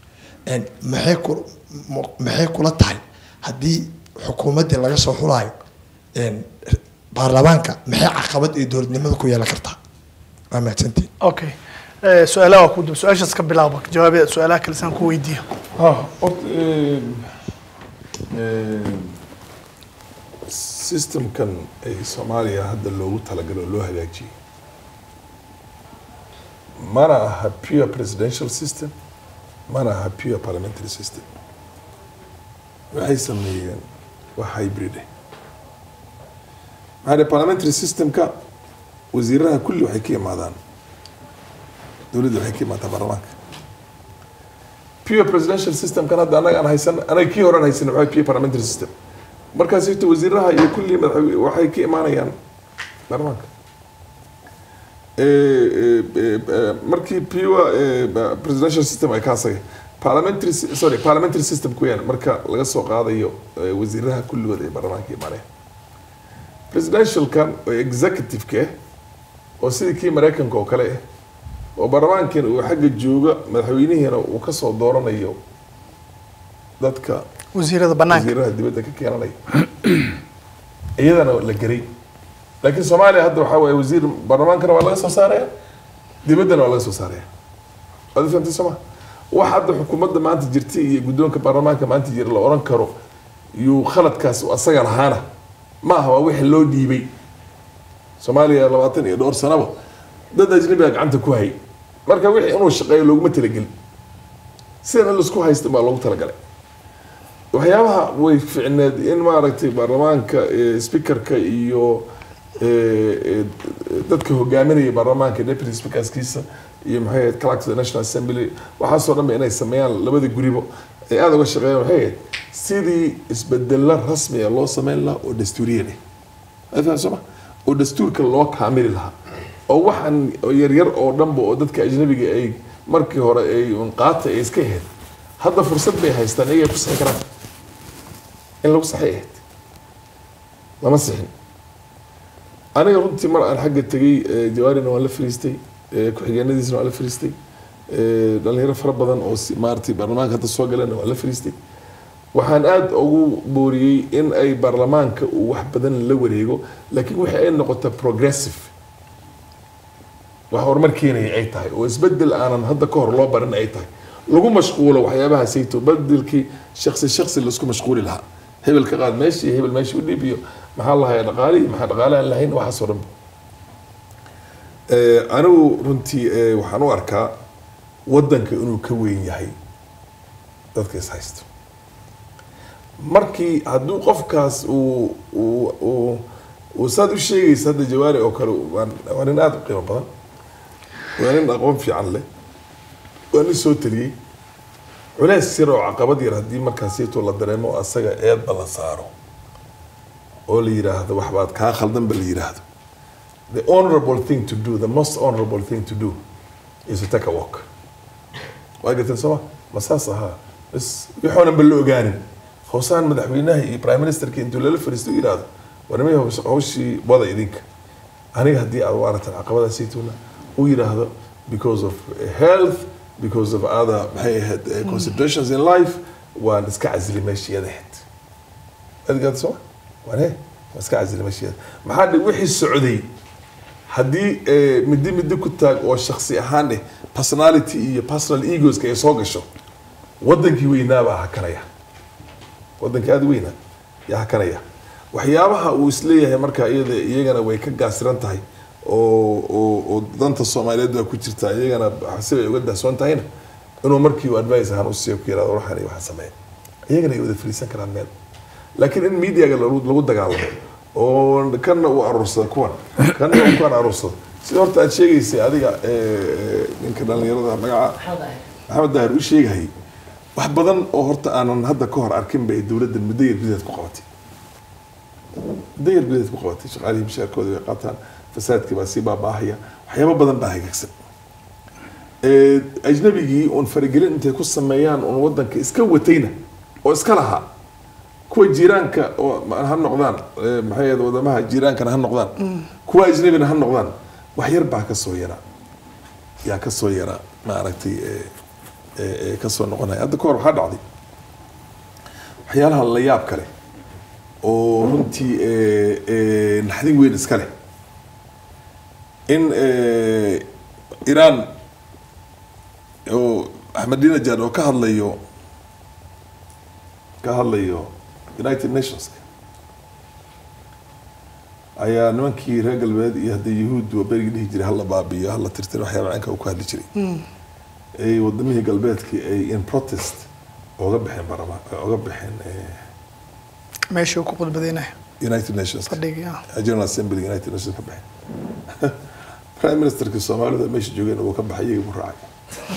maxay kula tahay haddii xukuumaddii laga soo xulaayo baarlamaanka maxay caqabad iyo dowladnimada ku yeelan kartaa waa mahadsantiin okay su-aalaha waa ku dib su-aashaas ka bilaaba jawaabeeda su-aalaha kale saan ku weydiiyo systemkan ay Soomaaliya hadda loogu talagalo loo hagaajiyay mana aha pure presidential system mana aha pure parliamentary system waxay sameeyeen waa hybrid hada parliamentary systemka wasiiraha kulli waxay ka imaadaan dowladda waxay ka imaadaa baarlamaanka pure presidential system kan hadda anaga aan haysan anaga kii hore aan haysan waa pure parliamentary system markaas inta wasiiraha iyo kulli madaxweyne waxay ka imaanayaan baarlamaanka markii pure presidential system ay kaasay parliamentary system ku yaan marka laga soo qaadayo wasiiraha kulligood ee baarlamaanka imaanaya presidential kan oo executive ka oo sidii kii Mareykanka oo kale oo baarlamaankan uu xagga jooga madaxweynaheena uu ka soo dooranayo dadka wasiirada banaanka wasiirada dibadda ka keenanay iyadana la garay laakiin Soomaaliya hadda waxa way wasiir baarlamaankana waa laga soo saaraya dibaddana waa laga soo saaraya wada fahamtay Soomaa wax hadda xukuumadda maanta jirtay iyo guddoonka baarlamaanka maanta jira la oran karo iyo khaladkaas asaga lahaana ma aha wixii loo dhiibay Soomaaliya 20 iyo dhowr sanaba dad ajnabi ah gacanta ku hay marka wixii inuu shaqeeyo looguma talagelin sida la isku haysto baa loogu talagalay waxyaabaha way ficneed in maaragtay baarlamaanka speakerka iyo dadka hogaaminaya baarlamaanka deputy speakerskiisa iyo maxay clerks of the National Assembly waxa soo dhan inay sameeyaan labada guribo ay aad uga shaqeeyaan waxay sidii isbeddello rasmi ah loo sameyn lahaa oo dastuuriye ah afaan oo dastuurka loo kaamili lahaa oo waxan yar oo dhanba oo dadka ajnabiga ay markii hore ay qaata ay iska heed hadda fursad bay haystaan ay ku saxi karaan in lagu saxiixay lama saxin aniga runtii mar aan xagga tagay jawaarina waa la fariistay ku-xigeenadiisna waa la fariistay dhalinyaro fara badan oo maartay baarlamaanka hadda soo galeen waa la fariistay waxaan aad ugu booriyay in ay baarlamaanka uu wax badan la wareego laakiin waxa ay noqoto progressive wax horumar keenay ay tahay oo isbedel aanan hadda ka hor loo barin ay tahay lagu mashquulo waxyaabaha sayto bedelkii shakhsi la isku mashquuli lahaa hebel ka qaad meeshii hebel meeshii u dhiibiyo maxaa la hayaa dhaqaali maxaa dhaqaale aan lahayn waxa soo dhan anigu runtii waxaan u arkaa wadanka inuu ka weyn yahay dadka is haysto markii hadduu qofkaas uu saad u sheegaysa hadda jawaari oo kale waa nin aada u qiimo badan waa nin aqoon fiican leh waa nin soo taliyey culays yar oo caqabad yar haddii markaasiyto la dareemo asaga eedba la saaro oo la yidhaahdo waxbaad kaa khaldanba la yidhaahdo the honorable thing to do, the most honorable thing to do is to take a walk. waa gartan soo ma saas ahaa bas waxaan bal ogaanin hoosaan madaxweynaha iyo prime ministerka intuu la fariisto yiraahdo warmay hawshii wada idinka aniga hadii aad waaratan caqabada saytuuna uu yiraahdo because of health, because of other considerations in life waan iska casili meeshiyadeed adgaad soo waan iska casili meeshiyadeed maxaa dhig wixii socday haddii midi ku taag oo shakhsi ahaan personality iyo personal egos ka soo gasho wadankii weynaaba hakanaya wadankii aad weyna yaa hakanaya waxyaabaha uu isleeyahay marka iyagana way ka gaasiran tahay oo danta Soomaaliyeed ku jirta iyagana xasibay uga daasoon tahayna inuu markii uu advice ahaan u siiyo kiraado waxaan iyo waxa sameeyay iyagana ay wada fariisan karaan meel laakiin in media lagu dagaalamo oo kana uu aruursado kuwan kana uu kan aruursado si horta aad sheegaysay adiga ninka dhalinyarada magaca Maxamed Daahir uu sheegay wax badan oo horta aanan hadda ka hor arkin bay dawladda mudayir gudaheed ku qabatay dayir gudaheed ku qabatay shaqaalihii mushaarkooda way qaataan fasaadkii baa sii baabahaya waxyaabo badan baa hagaagsan ajnabigii oon faragelin intay ku sameeyaan oon wadanka iska watayna oo iska lahaa kuwa jiiraanka oo ha noqdaan maxay ahayd wadamaha jiiraankana ha noqdaan kuwa ajnabina ha noqdaan wax yar baa ka soo yaraa yaa ka soo yaraa ma aragtay ka soo noqonaya hadda ka hor waxaa dhacday waxyaalaha la yaab kale oo runtii naxdin weyn iska leh in Iran oo Ahmadinejad oo ka hadlayo United Nations ayaa nimankii reer galbeed iyo hadda Yahuud oo berigi dhihi jiray hal baabiyo hal tirtir waxyaabo aanka u ka hadli jiray ay wadamihii galbeedkii ay in protest oga bixin barama oga bixin meesha ku qodbadeenay United Nations fadhiga General Assembly United Nations ka bixin Prime Minister ka Soomaalida meesha joogeen oo ka baxay iyagu raacay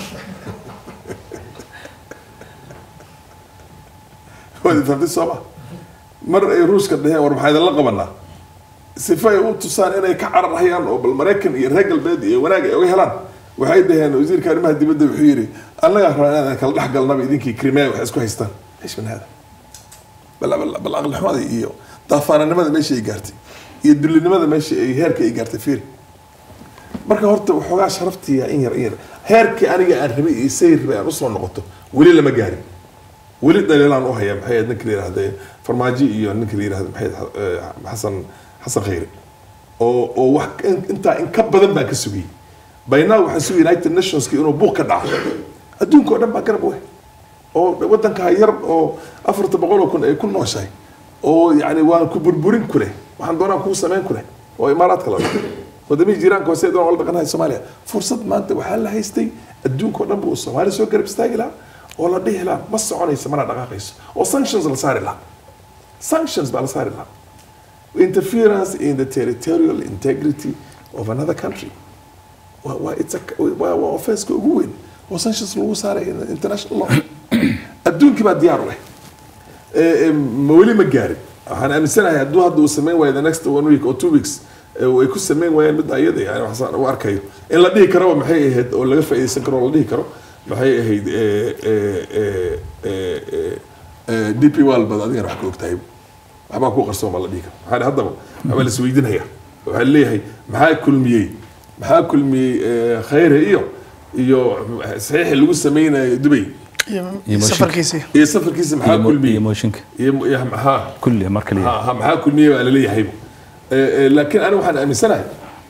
wadi fadhi Soomaa mar ay Ruuska dhaheen war maxay la qabanaa sifay u tusaan inay ka cararayaan oo bal Mareykan iyo reer galbeed iyo wanaag ay uga helaan waxay dhaheen wasiirka arrimaha dibadda wuxuu yiri annaga raadana kala dhaxgalnaba idinkii Crimea wax isku haystaan ايش من هذا بل اغلى حمادي iyo daafaanimada meesha ay gaartay iyo dulinimada meesha ay heerka ay gaartay fiir marka horta waxoogaa sharaftiya in yar heerkii aniga aan rabay iyo sayr baan u soo noqoto wali lama gaarin wali dhaliilaan u haya maxay ninka yiraahdeen farmaajo iyo ninka yiraahdo maxay xasan khayri oo wax inta in ka badan baa ka sugay baynaa waxa sugay United Nations inuu buuq ka dhaco adduunka oo dhan baa garab weey oo wadanka yar oo 400 kun ay ku nooshahay oo yani waan ku burburin ku leh waxaan doonaa ku sameyn ku leh oo imaaraadka la wadamada jiiraanka oo saydan wala dhaqanahay Soomaaliya fursad maanta waxa la haystay adduunka oo dhan buu Soomaaliya soo garab istaagi lahaa oo la dhihi lahaa ma soconayso mana dhaqaaqayso oo sanctions la saari lahaa sanctions baa la saari lahaa interference in the territorial integrity of another country it's a offense ugu weyn oo sanctions lagu saaray international law adduunka baa diyaar u ah wali ma gaarin waxaan aaminsanahay hadduu hadda uu sameyn waayo the next 1 week or 2 weeks way ku sameyn waayeen mid ayada yani waxaan u arkayo in la dhihi karo maxay ahayd oo laga faa'iideysan karo la dhihi karo maxay ahayd DP World bad adiga wax ku ogtahay waxba ku qarsoon ma la dhihi karo waxaan haddaba ama la isweydiinaya waxa leeyahay maxaa kulmiyay khayr iyo saxiix lagu sameeyay Dubai safarkiisa maxaa kulmiyay emotionka iyo maxaa kulli marka leeyahay maxaa kulmiyay baa la leeyahay laakiin ana waxaan aaminsanahay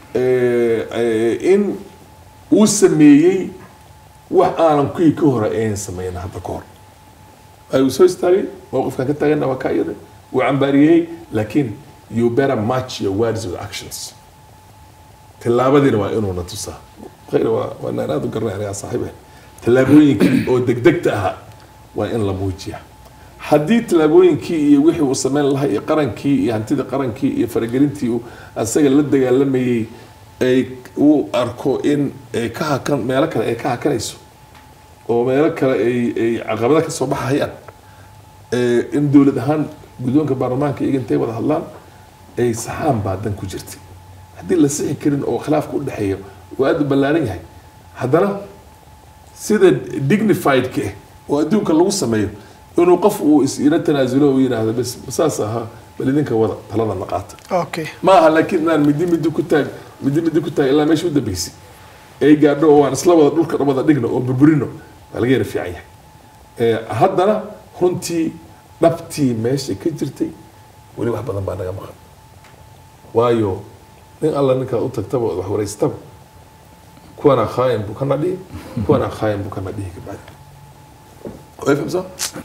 in uu sameeyay wax aanan kuwii ka hor aan sameeyay hadda ka hor ay soo istaagay mowqifkan ka taagana waa ka iyada uu cambaariyay laakiin you better match your words with actions tilaabadina waa inuu na tusaa khayr waa naad u garnaa aniga saaxiibay tilaabooyinkii oo degdegta ah waa in la muujiyaa haddii tilaabooyinkii iyo wixii uu sameyn lahaa iyo qarankii iyo hantida qarankii iyo faragelintii uu asaga la dagaalamayay ay uu arko in ay ka hakan meelo kale ay ka hakanayso oo meelo kale ay caqabada ka soo baxayaan in dawlad ahaan guddoonka baarlamaanka iyo intay wada hadlaan ay saxaan baa dan ku jirtay haddii la sixi karin oo khilaafka u dhexeeyo uu aad u ballaaran yahay haddana sida dignified-ka oo adduunka lagu sameeyo inuu qof uu is-ila tanaasulo uu yidhaahdo bas saas ahaa bal idinka wada talada la qaata ma aha laakiin inaan midi ku taag ilaa meesha u dambeysay ay gaadho oo aan isla wada dhulka wada dhigno oo burburino waa laga yara fiican yahay haddana runtii dhabtii meesha ka jirtay weli wax badan baa naga maqan waayo nin alla ninkaa u tagtaba wax waraystaba kuwana khaayin buu kana dhihi kuwana khaayin buu kana dhihi kabacdi way fahamsaa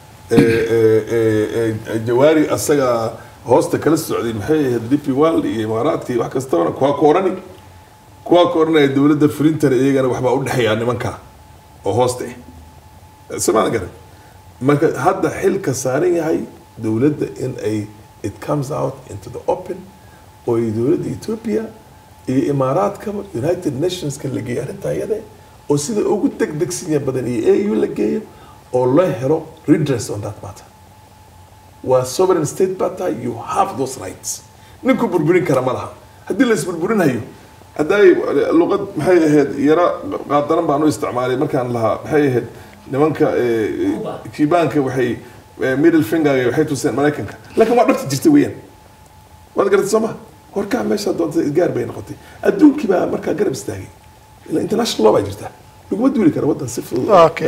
jawaari asaga hoosta kala socday maxay ahayd DP World iyo imaaraadka iyo wax kastaba kuwa ku oranaya dawladda Frintan iyagana waxba u dhaxeeya nimanka oo hoosta sabana garan marka hadda xilka saaran yahay dawladda in ay it comes out into the open oo dawladda Ethiopia iyo imaaraadka United Nations ka la geeyay arintayada oo sida ugu degdegsinya badan iyo AU la geeyo oo la helo redress on that matter waa sovereign state bata you have those rights ninku burburin kara malaha haddii la isburburinayo hadday luqad maxay ahayd yara qaadaran baan u isticmaalay markaan lahaa maxay ahayd nimanka kiibaanka waxay middle finger waxay tuseen Mareykanka laakiin waa dhabta jirtay weeyaan waad garatay Soomaa horka meesha doonta isgaar bay noqotay adduunkii baa markaa garab istaagay ila international law baa jirta laguma duuli karo wadan si fudud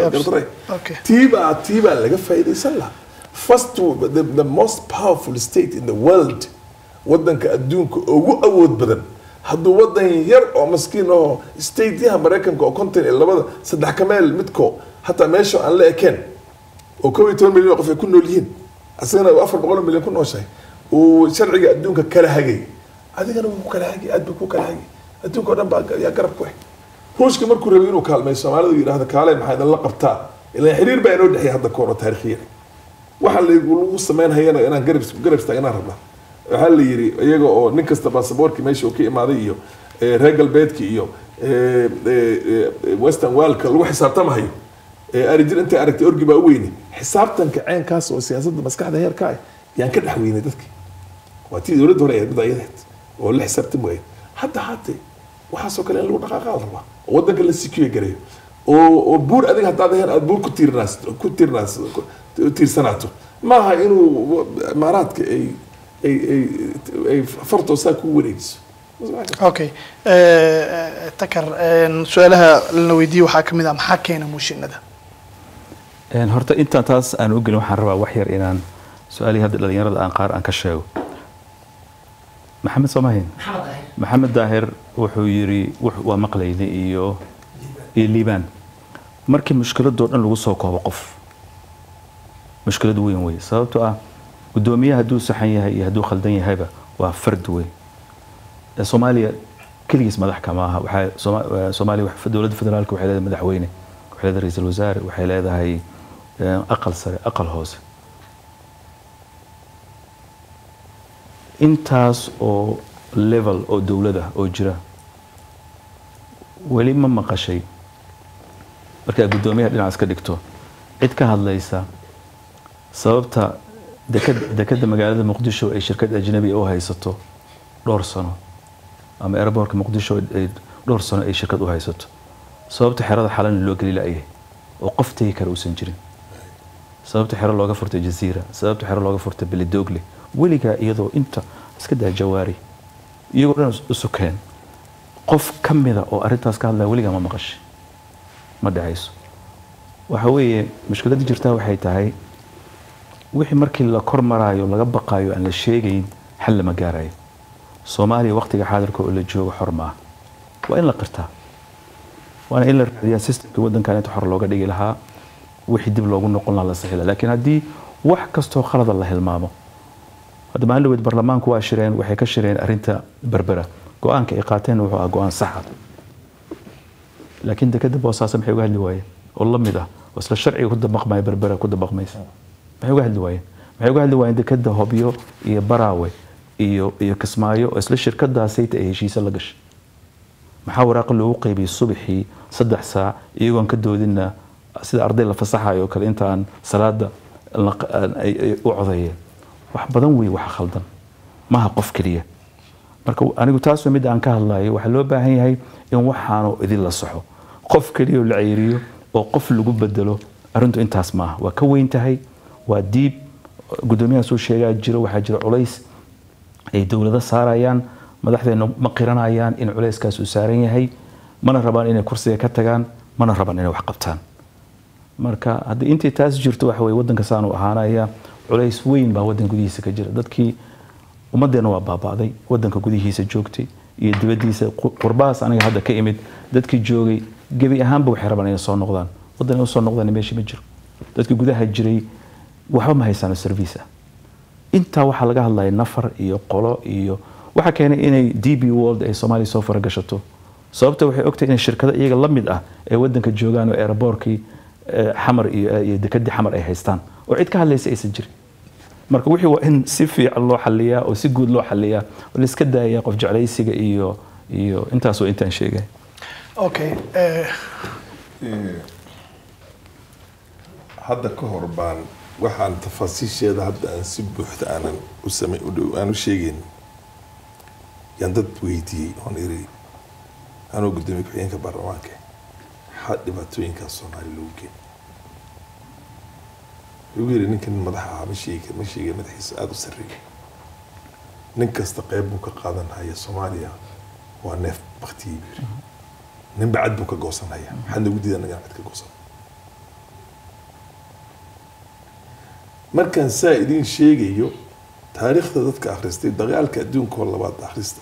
tiiba laga faa'iideysan lahaa first the most powerful state in the world wadanka adduunka ugu awood badan hadduu wadan yar oo maskiin oo state-yaha Mareykanka oo konton iyo labada saddex kameel midko hataa meesha aan la ekeen oo 12 milyan qof ay ku nool yihiin asagana 400 milyan ku nooshahay oo sharciga adduunka kala hagay adigana wuu kala hagay aad buu ku kala hagay adduunka oo dhan baa yaa garab ku ah ruushka markuu rabay inuu kaalmeeyo Soomaalidu yiraahdo kaalay maxay la qabtaa ilaa xiriir baa inoo dhaxay hadda kooro taariikhiyan waxa lagu sameynayana inaan garab istaagna rabnaa waxa la yiri iyaga oo nin kasta baasaboorki meesha uu ka imaaday iyo reer galbeedka iyo western world-ka lagu xisaabtamayo arijir inta aragtay orgi baa u weyni xisaabtanka ceenkaas oo siyaasadda maskaxda heerka ah yaan ka dhaxweynay dadkii waa tii dawladda hore ee bidaayadeed oo la xisaabtamay hadda waxa soo kale lagu dhaqaaqaa rabaa wadanka la sikiyo gareeyo oo buur adiga hadda aad buur ku tiirsanaato maaha inuu imaaraadka ay farto saa ku wareegiso okay takar su'aalaha la weydiiyo waxa kamid ah maxaa keena muushinada horta inta taas aan u gelin waxaan rabaa wax yar inaan su'aalihi hadda dhalinyarada aan qaar aan ka sheego maxamed daahir wuxuu yiri waa maqlaynay iyo liibaan markii mushkiladoo dhan lagu soo koobo qof mushkilad weyn way sababtoo ah gudoomiyaha hadduu saxan yahay iyo hadduu khaldan yahayba waa fard weyn Soomaaliya kaligiis madax kama aha waxa Soomaaliya dawladda federaalka waxay leedahay madaxweyne waxay leedahay ra'iisul wasaare waxay leedahay aqal sare aqal hoose intaas oo level oo dawladda oo jira wali ma maqashay marka gudoomiyaha dhinacaas ka dhigto cid ka hadlaysa sababta dekada magaalada Muqdisho ay shirkad ajnabi oo haysato dhowr sano ama airportka Muqdisho ay dhowr sano ay shirkad u haysato sababta xerada xalan loo gali laayay oo qoftay kara uusan jirin sababta xero looga furtay Jazeera sababta xero looga furtay Belidogle weliga iyadoo inta iska daa jawaari iyagoo dhan isu keen qof kamida oo arintaas ka hadlay weliga ma maqashay ma dhacayso waxa weeye mushkiladda jirta waxay tahay wixii markii la kormarayo laga baqayo aan la sheegayn xal lama gaarayo Soomaaliya waqtiga xaadirka oo la joogo xorma waa in la qirtaa waana in la raadiyaa systemka wadankan inta xor looga dhigi lahaa wixii dib loogu noqon lahaa la saxila laakiin haddii wax kastoo khalad la hilmaamo hadda maalin weyd baarlamaanku waa shireen waxay ka shireen arinta berbera go'aanka ay qaateen wuxuu ahaa go'aan sax ah laakiin dekada boosaaso maxay uga hadli waayeen oo la mid ah wasla sharciga ku dabaqmay berbera ku dabaqmaysa maxay uga hadli waayeen dekada hobyo iyo baraawe iyo Kismaayo oo isla shirkadaasayta ay heshiis la gashay maxaa waraaq loogu qaybiyay subaxii 3 saac iyagoon ka doodina sida arday la fasaxayo kale intaan salaada ay u codayeen wax badan way wax khaldan maaha qof kaliya marka anigu taas waa mid aan ka hadlayo waxaa loo baahan yahay in waxaanu idin la soxo qof kaliya la ceyriyo oo qof lagu bedelo arrintu intaas maaha waa ka weyn tahay waa diib gudoomiyaha soo sheegaa jiro waxaa jira culays ay dowladda saarayaan madaxdeena ma qiranayaan in culayskaas uu saaran yahay mana rabaan inay kursiga ka tagaan mana rabaan inay wax qabtaan marka haddii intii taas jirto waxa weeye waddanka saan u ahaanaya culays weyn baa waddanka gudihiisa ka jira dadkii ummaddeena waa baaba'day waddanka gudihiisa joogtay iyo dibaddiisa qurbahaas aniga hadda ka imid dadkii joogay gebi ahaanba waxay rabaan inay soo noqdaan waddan u soo noqdaan meeshii ma jiro dadkii gudaha jiray waxba ma haysano service ah intaa waxaa laga hadlaya nafar iyo qolo iyo waxa keenay inay DB World ay Soomaaliya soo faragashato sababta waxay ogtay in shirkado iyaga la mid ah ee waddanka joogaan oo airportkii xamar iyo dekadii xamar ay haystaan oo cid ka hadlaysa aysan jirin marka wixii waa in si fiican loo xalliyaa oo si guud loo xalliyaa oo la iska daaya qof jeclaysiga iyo intaas oo intaan sheegay okay hadda ka hor baan waxaan tafaasiisheeda hadda aan si buuxda aan u sheegayn yaan dad weydiiyey oon iri anoo gudoomiye ku-xigeenka baarlamaanka maxaa dhibaatooyinkaas Soomaali loogu keenay wuxuu yiri ninkan madaxa ah ma sheegay madaxiisa aad u sarreeya nin kasta qayb buu ka qaadanaya Soomaaliya waa neef waqtigii biri nin bacad buu ka goosanaya maxaa nagu diidan naga cid ka goosan markaan saa idin sheegayo taariikhda dadka akhristay dagaalka adduunka oo labaad akhrista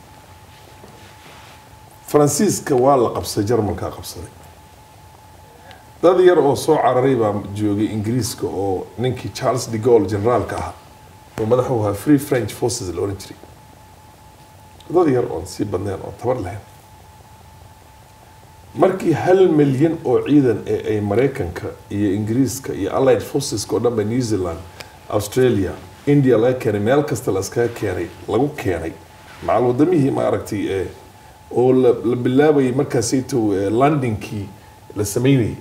Faransiiska waa la qabsaday Jarmalka qabsaday dad yar oo soo cararay baa joogay Ingiriiska oo ninkii Charles de Gaulle generaalka ah oo madaxu ahaa Free French Forces la oran jiray dad yar oo si badnaan oo tabar lahayn markii 1 milyan oo ciidan ay Mareykanka iyo Ingiriiska iyo Allied Forces oo dhanba New Zealand Australia India la keenay meel kasta la iska keenay lagu keenay macal wadamihii ma aragtay oo la bilaabay markaas ayto landingkii la sameeyay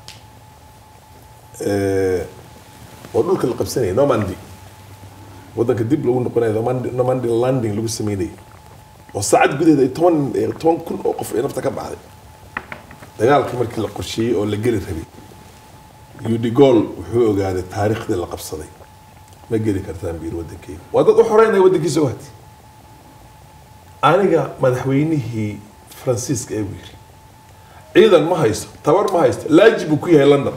oo dhulka la qabsanay Normandy wadanka dib lagu noqonay Normandy landing lagu sameeyay oo saacad gudaheeda 10 kun oo qof nafta ka baxday dagaalka markii la qorsheeyay oo la geli rabay de Gaulle wuxuu ogaaday taariikhda la qabsaday ma geli kartaan biir wadankeena waa dad u xoreynay wadankiisa waati aniga madaxweynihii Faransiiska ee wiiri ciidan ma haysto tabar ma haysto laajib ku yahay London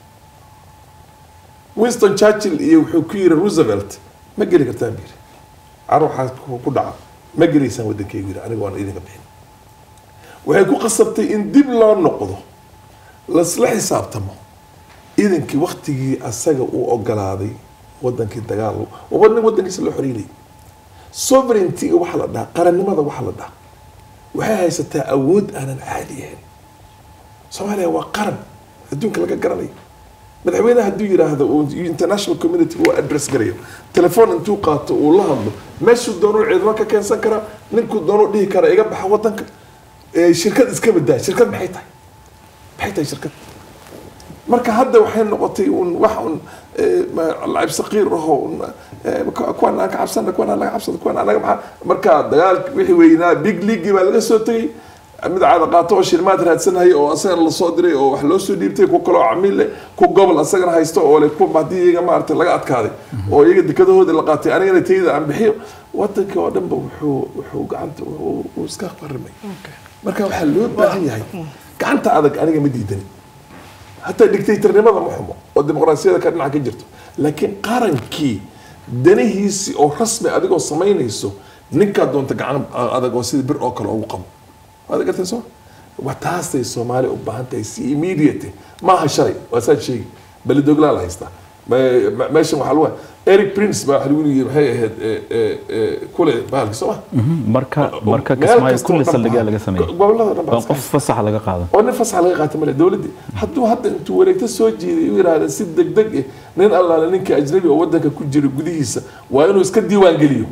Winston Churchill iyo wuxuu ku yiri Roosevelt ma geli kartaan biir waxa ku dhaca ma geliysaan wadankeena aniga waan idinka bixin waxay ku qasabtay in dib loo noqdo la isla xisaabtamo idinkii waqtigii asaga uu ogolaaday wadankii dagaal oo wadankiisa loo xiriiray sovereignty waxa la dhahaa qarannimada waxa la dhahaa waxay haysataa awood aanan caadi ahayn Soomaaliya waa qaran adduunka laga garanayo madaxweynaha hadduu yiraahdo international community oo address garayo telefoon intuu qaato oo la hadlo meeshuu doono ciidamo ka keensan kara ninkuu doono dhihi kara iga baxa wadanka shirkad iska badaa shirkad maxay tahay shirkad marka hadda waxay noqotay wax laab saqiir oo kuwan aan ka cabsana kuwan aan laga cabsado kuwan anaga marka dagaalka wixii weynaa big league baa laga soo tagay mid caada qaato oo shirmaad raadsanay oo asaga la soo diray oo wax loo soo dhiibtay ku kala camiil ku gobol asaga haysto oo le ku baadii iyaga maartay laga adkaaday oo iyaga dekadahooda la qaatay anigana tayada aan bixiyo wadanka oo dhanba wuxuu gacanta uu iska qarimay marka waxa loo baahan yahay gacanta adag aniga ma diidan hatta dictatornimada ma xumo oo dimuqraasiyada ka dhinaca ka jirto laakiin qarankii danihiisi oo rasmi adigoo samaynayso ninka doonta gacan adag oo sida bir oo kale ugu qabo هذا قلت سو وتاسي الصومالي وبهانتي سي immediate ما هالشيء واساد شيء بل دوغلا لا هيستا ماشي محلوه إريك برينس ما حلولي هي كل بالك سوا marka kasmaayo kulli saldhiga laga sameeyay qof fasax laga qaado oo fasax laga qaato male dawladii hadda intuu wareegta soo jeeday uu yiraahdo si degdeg nin allaala ninka ajnabi oo wadanka ku jira gudihiisa waa inuu iska diiwaan geliyo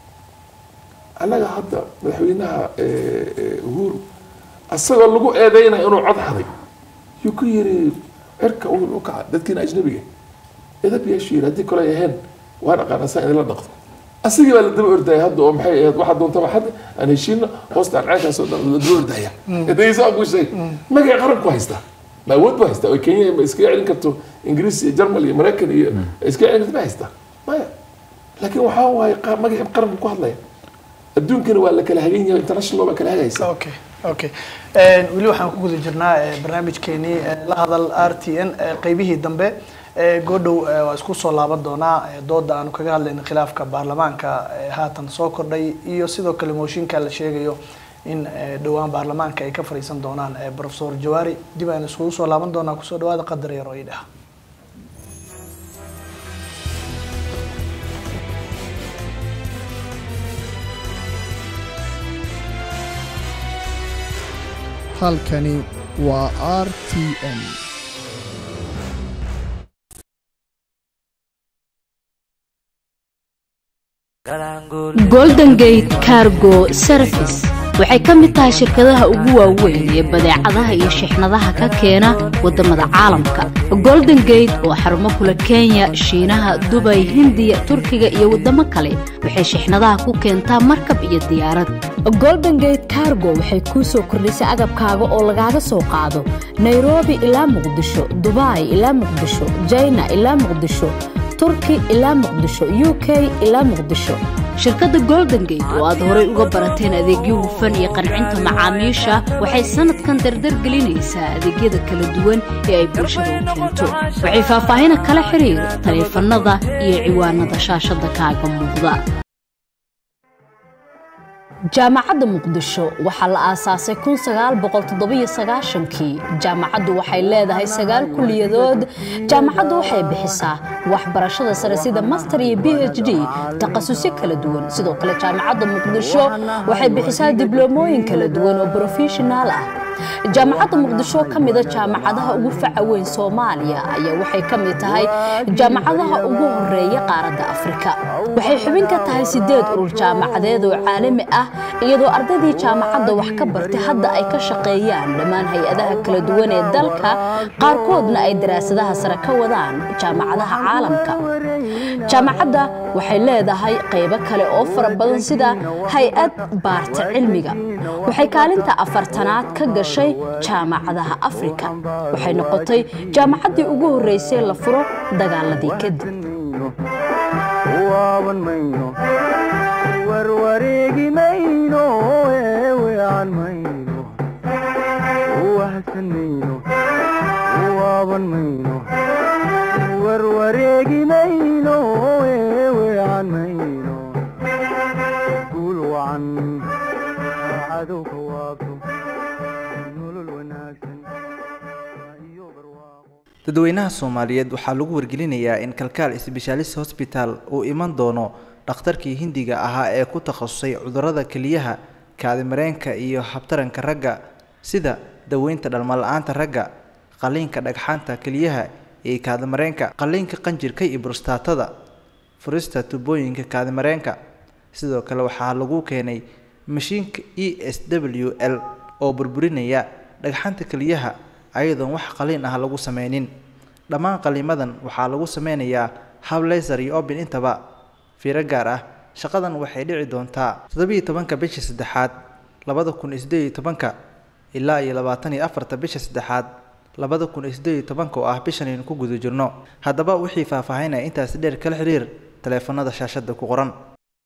anaga hadda madaxweynaha Uhuru asagoo lagu eedeynay inuu cod xaday yu ku yiri cirka uu ka dadkina ajnabiga idab yeeshiir hadii kale yahay waan aqaanaa in la dhaqdo asigii baa la daba ordaya hadda oo maxay ahayd waxa doontaba hadda aan heshiino hoosta aan ceelkaas oo dhan la daba ordaya idaysa ku shay magaca qaranku haysta ma awood baa haysta oo Kenya ma iska celin karto Ingiriis iyo Jarmal iyo Mareykan iyo iska celin karto haysta maya laakiin waxa waay magaca qaranku ku hadlaya adduunkana waa la kala hageyn yahay international waa kala hagaysa okay wili waxaan ku guda jirnaa barnaamijkeeni la hadal RTN qaybihii dambe goodhow waa isku soo laaban doonaa dooda aan kaga hadlayno khilaafka baarlamaanka haatan soo kordhay iyo sidoo kale mooshinka la sheegayo in dhawaan baarlamaanka ay ka fariisan doonaan professor Jawaari dib aan isku soo laaban doonaa ku soo dhawaada qadar yar oo idhaa halkani waa RTN Golden Gate Cargo Service waxay ka mid tahay shirkadaha ugu waaweyn ee badeecadaha iyo shixnadaha ka keena wadamada caalamka. Golden Gate oo xarumo kula Kenya, Shiinaha, Dubai, Hindiya, Turkiga iyo wadamo kale waxay shixnadaha ku keentaa markab iyo diyaarad. Golden Gate Cargo waxay ku soo kordhisay agabkaaga oo lagaaga soo qaado Nairobi ilaa Muqdisho, Dubai ilaa Muqdisho, China ilaa Muqdisho, Turkey ilaa Muqdisho, UK ilaa Muqdisho. shirkadda Golden Gate oo aad horay uga barateen adeegyo hufan iyo qancinta macaamiisha waxay sanadkan dardar gelinaysaa adeegyada kala duwan ee ay bulshada u keento. waxay faahfaahin kala xiriir taleefanada iyo ciwaanada shaashada kaaga muuqda. jaamacadda Muqdisho waxaa la aasaasay 1997kii. jaamacaddu waxay leedahay 9 kuliyadood. jaamacaddu waxay bixisaa waxbarashada sare sida master iyo PhD takhasusyo kala duwan. sidoo kale jaamacadda Muqdisho waxay bixisaa dibloomooyin kala duwan oo professional ah. jaamacadda Muqdisho kamid ah jaamacadaha ugu faca weyn Soomaaliya ayaa waxay kamid tahay jaamacadaha ugu horeeya qaaradda Afrika. waxay xubin ka tahay 8 urur jaamacadeed oo caalami ah iyadoo ardaydii jaamacadda wax ka bartay hadda ay ka shaqeeyaan dhammaan hay'adaha kala duwan ee dalka qaarkoodna ay daraasadaha sare ka wadaan jaamacadaha caalamka. jaamacadda waxay leedahay qaybo kale oo fara badan sida hay'ad baarta cilmiga. waxay kaalinta afartanaad ka gashay jaamacadaha Afrika. waxay noqotay jaamacaddii ugu horeysay la furo dagaaladii kadib. dadweynaha Soomaaliyeed waxaa lagu wargelinayaa in Kalkaal Specialist Hospital uu iman doono dhakhtarkii Hindiga ahaa ee ku takhasusay cudurrada kaliyaha, kaadimareenka iyo habtaranka ragga sida daweynta dhalmo la'aanta ragga, qaliinka dhagxaanta kaliyaha iyo kaadimareenka, qaliinka qanjirka iyo prostatada, furista tubooyinka kaadimareenka. sidoo kale waxaa lagu keenay mashiinka ESWL oo burburinaya dhagxaanta kaliyaha ayadoon wax qaliin ah lagu sameynin. dhammaan qaliimadan waxaa lagu sameynayaa hab laser iyo open intaba. fiiro gaar ah shaqadan waxay dhici doontaa 17 bisha 3 2018 ilaa 24 bisha 3 2018 oo ah bishan aynu ku guda jirno. haddaba wixii faahfaahinaya intaas dheer kala xiriir taleefanada shaashada ku qoran.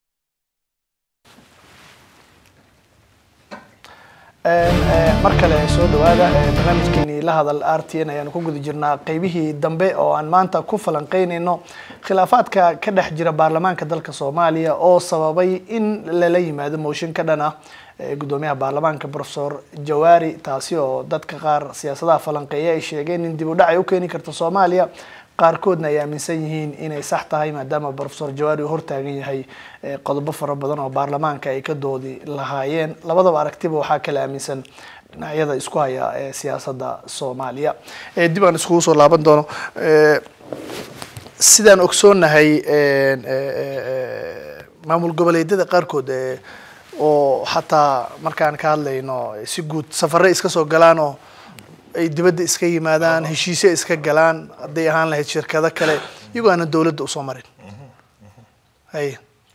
markale soo dhawaada barnaamijkeeni la hadal RTN ayaan ku guda jirnaa qaybihii dambe oo aan maanta ku falanqeynayno khilaafaadka ka dhex jira baarlamaanka dalka Soomaaliya oo sababay in la yimaado mooshin ka dhan ah gudoomiyaha baarlamaanka Professor Jawaari taasi oo dadka qaar siyaasadaha falanqeeya ay sheegeen in dib u dhac ay u keeni karto Soomaaliya qaarkoodna ay aaminsan yihiin inay sax tahay maadaama Professor Jawaari uu hortaagan yahay qodobo fara badan oo baarlamaanka ay ka doodi lahaayeen. labadaba aragtiba waxaa kala aaminsan dhinacyada isku haya siyaasadda Soomaaliya. dib aan isku soo laaban doono sidaan ogsoonahay maamul goboleedyada qaarkood oo xataa markaan ka hadlayno si guud safarre iska soo galaan oo ay dibadda iska yimaadaan heshiisyo iska galaan haday ahaan lahayd shirkado kale iyagoo aan dawladda u soo marin. hay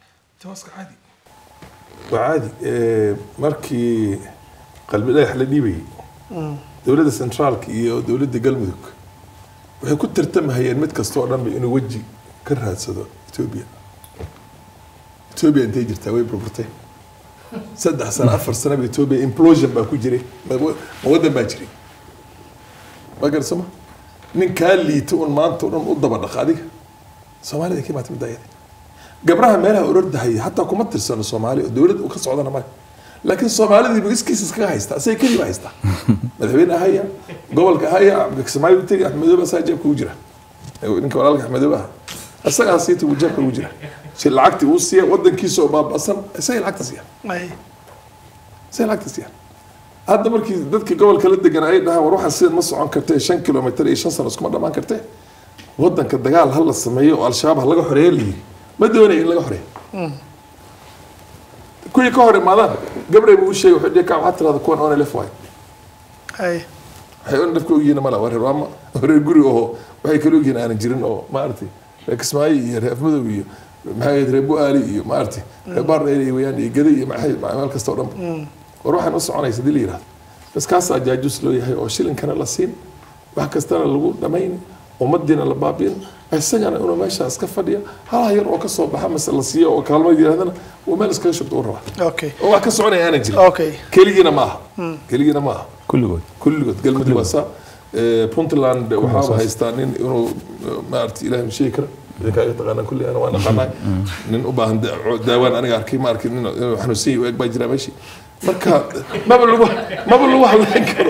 tooska caadi waa caadi markii qalbi dhagax la dhiibayay dowladda centraalka iyo dowladda galmudug waxay ku tartamahayeen mid kasta oo dhanba inuu weji ka raadsado Ethiopia intay jirtaa way burburtay 3 sano 4 sano Ethiopia implosion baa ku jiray ma wadan baa jiray bagar sama nin ka liito un maanta dhan u daba dhaq adiga Soomaalida kiima timid ayada gabraha meelaha ururdahay hatta kuma tirsano Soomaali dowladda ka socdana ma laakiin Soomaalida ibu iskiis ka haysta asay kaliya haysta madaxweynaha haya gobolka haya Kismaayo tiri Axmedow Basaajib ku jira ninka walaalka Axmedow asaga asiita wajabka ku jira si lacagti uu siiyo wadankiisa oo baabasan asay lacagta siiya say lacagta siiya hadda markii dadka gobolka la degan ay dhaha war waxa sida ma socon kartay 5 kilomitir iyo 5 sano iskuma dhamaan kartay wadanka dagaal hal la sameeyo oo al-shabaab laga xoreeyay ma doonay in laga xoreeyo kuwii ka hor imaadaan gabdhay buu sheegay wuxuu dhigay waxa tirada kuwan oo lef way hay on dadku yiina mala war rama hore guri oo waxay kala yihiin aan jirin oo ma artay Kismaayo iyo Afmadow iyo maxay reebo ali iyo ma artay baar ay weeyaan iyo gaday iyo maxay meel kasta oo dhan war waxaan u soconaysa dil yiraahdo bas kaas ajaajus loo yahay oo shilin kana la siin wax kasta lagu dhameyn ummadina la baabin isagana inuu meesha iska fadhiyo hal yar oo ka soo baxa mas'ala la siiyo oo kaalmo yiraahdana oo meel iska shubto oo raba oo wax ka soconaya aan jirin kaligiina ma aha kulligood galmudug wasa Puntland waxaa haystaan inuu ma arti ilaahay sheey kara kaaga taqaana kulli ana waan aqaanay nin u baahan daawaan aniga arkay ma arkin inuu xanuunsan yahay baa jira meeshii marka maba lagu hadlayn karo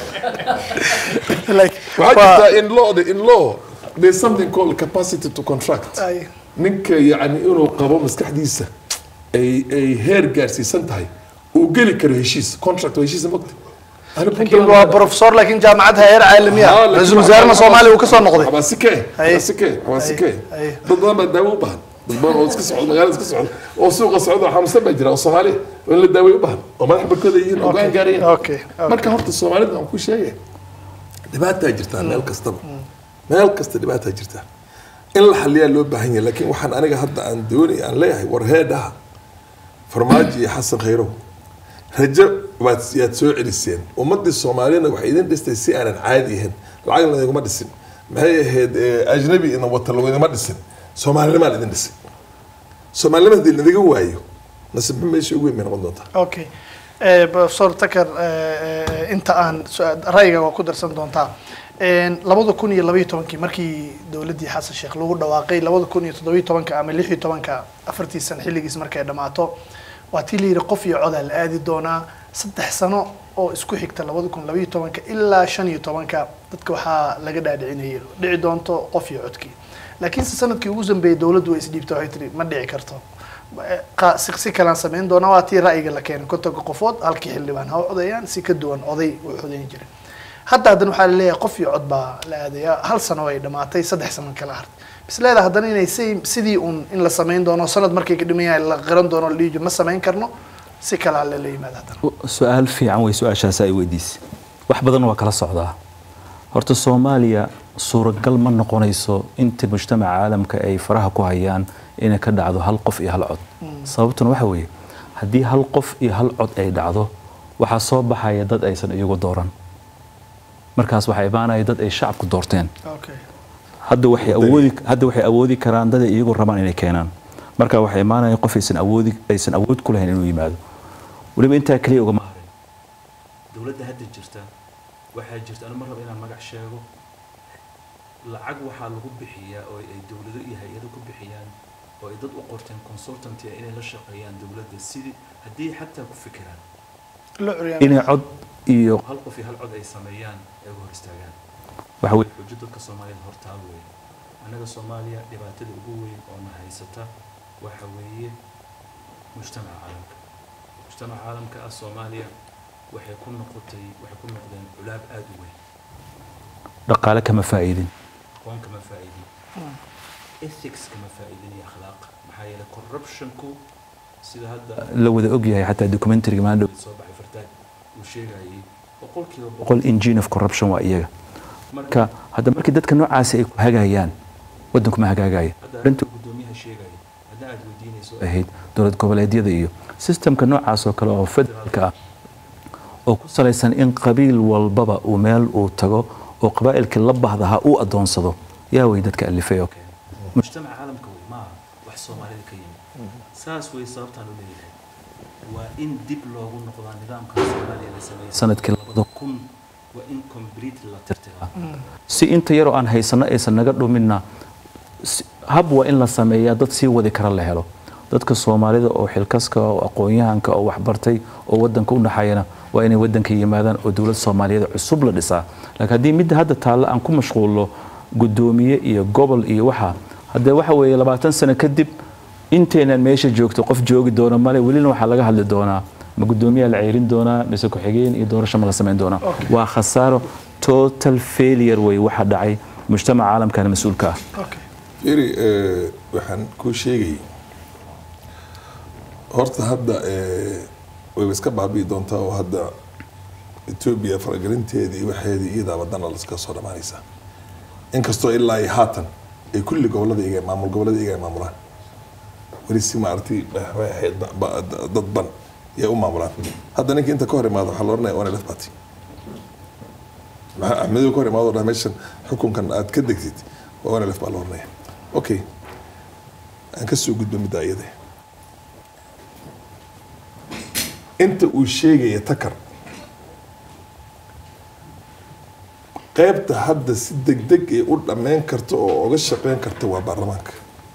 waxaa jirta in law there's something called capacity to contract ninka yani inuu qabo maskaxdiisa ay heer gaarsiisan tahay uu geli karo heshiis contract heshiis maqti لكن هو بروفيسور لكن جامعتها غير عالميه رئيس وزراء الصومالي وكسر نقضي حواسكي بالضبط داوي بهن بالضبط اسك سعود مغالب اسك سعود او سوق سعود waxaa musabay jira oo Soomaali oo la daaweey u baahan oo madax barkada yihiin oo gaan gaareen marka horta Soomaalida aan ku sheegay dibadda jirta meel kasta dibadda jirta in la xaliyo loo baahan yahay laakiin waxaan aniga hadda aan doonay aan leeyahay war heedaha farmaajo iyo xasan khayrow rajo waad soo celiseen ummadii Soomaaliyana waxay idin dhistay si aan caadi ahayn lacag la iguma dhisin maxay ahayd ajnabi in wata lagu iguma dhisin Soomaaliyana idin dhisay Soomaaliyana idin laga waayo nasib meesha ugu weyn noqon doonta okay professor Takar inta aan ra'yiga waa ku darsan doontaa 2012 markii dawladii Xasan Sheekh lagu dhawaaqay 2017 ama 16 afartii san xilligiis markay dhamaato واتي لي رقف يعود الآدي دونا 3 سنة أو إسكو حكت لودكم لبي طبعاً إلا شن يطبعاً كدتك وحا لقد عدين هي دعي دونتو قف يعودكي لكن سنة كيوزن بيدولة وإسديب توحيتري ما دعي كرتو سقسي كلام سمين دونا واتي رأي قال كان كنت قفوت هالكي حلي بان هاو عضيان سيكدوان عضي وحدين جري حتى هذا نحال ليه قف يعود با لهذا هل سنة ويدا ما عطي 3 سنة كلا هرت بس لا هذا إنه سيدي إن لا سمين دونه سند مركي قدمية لا غرام دونه اللي يجي ما سمين كرنو سكال على اللي ماذا سؤال في عن سؤال شاسع ويديس وحبذا وكلا صعدة هرت الصوماليا صورة قل من نقونيسو أنت مجتمع عالم كأي فرها كوهيان إنك كدعو هالقف إيه هالعد صوبتنا وحوي هدي هالقف إيه هالعد أي دعو وحصوب بحياة ضد أي سنة يجو دورا مركز وحيبانا يضد أي شعب كدورتين hadda waxay awoodi karaan dad iyagu rabaan inay keenaan marka waxay imaanayaan qof aysan awood ku lahayn inuu yimaado waliba inta kaliya uga maaray dawladda hadda jirta waxa jirta ana mar raba inaan magac sheego lacag waxa lagu bixiyaa oo ay dawladdu iyo hay'ado ku bixiyaan oo ay dad u qorteen consultant inay la shaqeeyaan dawladda sidii hadii xataa ku fikiraan inay cod iyo hal qof iyo hal cod ay sameeyaan ay hor istaagaan waxay xujadka Soomaaliya hortaal weey anaga Soomaaliya dhibaatada ugu weyn oo na haysata waxa weeye mujtamaca caalamka Soomaaliya waxay ku noqdeen culaab aad u weyn dhaqaale kama faa'iidin aqoon kama faa'iidin ethics kama faa'iidin iyo akhlaaq maxaa yeelay corruption ku sida hadda la wada og yahay xataa documentary ma dhow soo baxay fartaag uu sheegayay 100% engine of corruption waa iyaga marka hadda markii dadka noocaas ay ku hagayaan wadanku ma hagaagaya arinta gudoomiyaha sheegay hadda aad weydiinayso ahayd dowlad goboleedyada iyo systemka noocaas oo kale oo federaalka ah oo ku salaysan in qabiil walbaba uu meel uu tago oo qabaa'ilkii la bahdaha uu adoonsado yaa way dadka alifay oo kale mujtamaca caalamka way maaha wax soomaalida ka yimid saas way sababtaan u leeyahay waa in dib loogu noqdaa nidaamka Soomaaliya la sameeyay sanadkii 2000 waa in complete la tirtiraa si inta yar oo aan haysano aysan naga dhuminna hab waa in la sameeyaa dad sii wadi kara la helo dadka Soomaalida oo xilkaska oo aqoon-yahanka oo wax bartay oo wadanka u dhaxayna waa inay wadanka yimaadaan oo dawlad Soomaaliyeed cusub la dhisaa laakiin hadii mid hadda taala aan ku mashquulo gudoomiye iyo gobol iyo waxa weeye 20 sano kadib inteenan meesha joogto qof joogi doona male welina waxa laga hadli doonaa ma gudoomiye la ceerin doonaa mise ku xigeen iyo doorasho ma la sameyn doonaa waa khasaaro total failure way waxa dhacay mujtamaca caalamkana mas'uulka ah firi waxaan ku sheegay horta hadda way iska baabi'i doontaa oo hadda Ethiopia faragelinteedii waxeedii iyada wadana la iska soo dhamaanaysa inkastoo ilaa ay haatan ay kulli gobolada iga maamul gobolada iga maamulaan wali si maartay dad ban ya maamulaan hadda ninka inta ka hor imaado waxa la oranayaa ONLF party Ahmed ka hor imaado dhameyshan xukunkan aad ka degtid ONLF baa la oranayaa okay aan ka soo gudbo midaayada inta uu sheegay takar qaybta hadda si degdeg ee u dhameyn karto oo uga shaqeyn karto waa baarlamaanka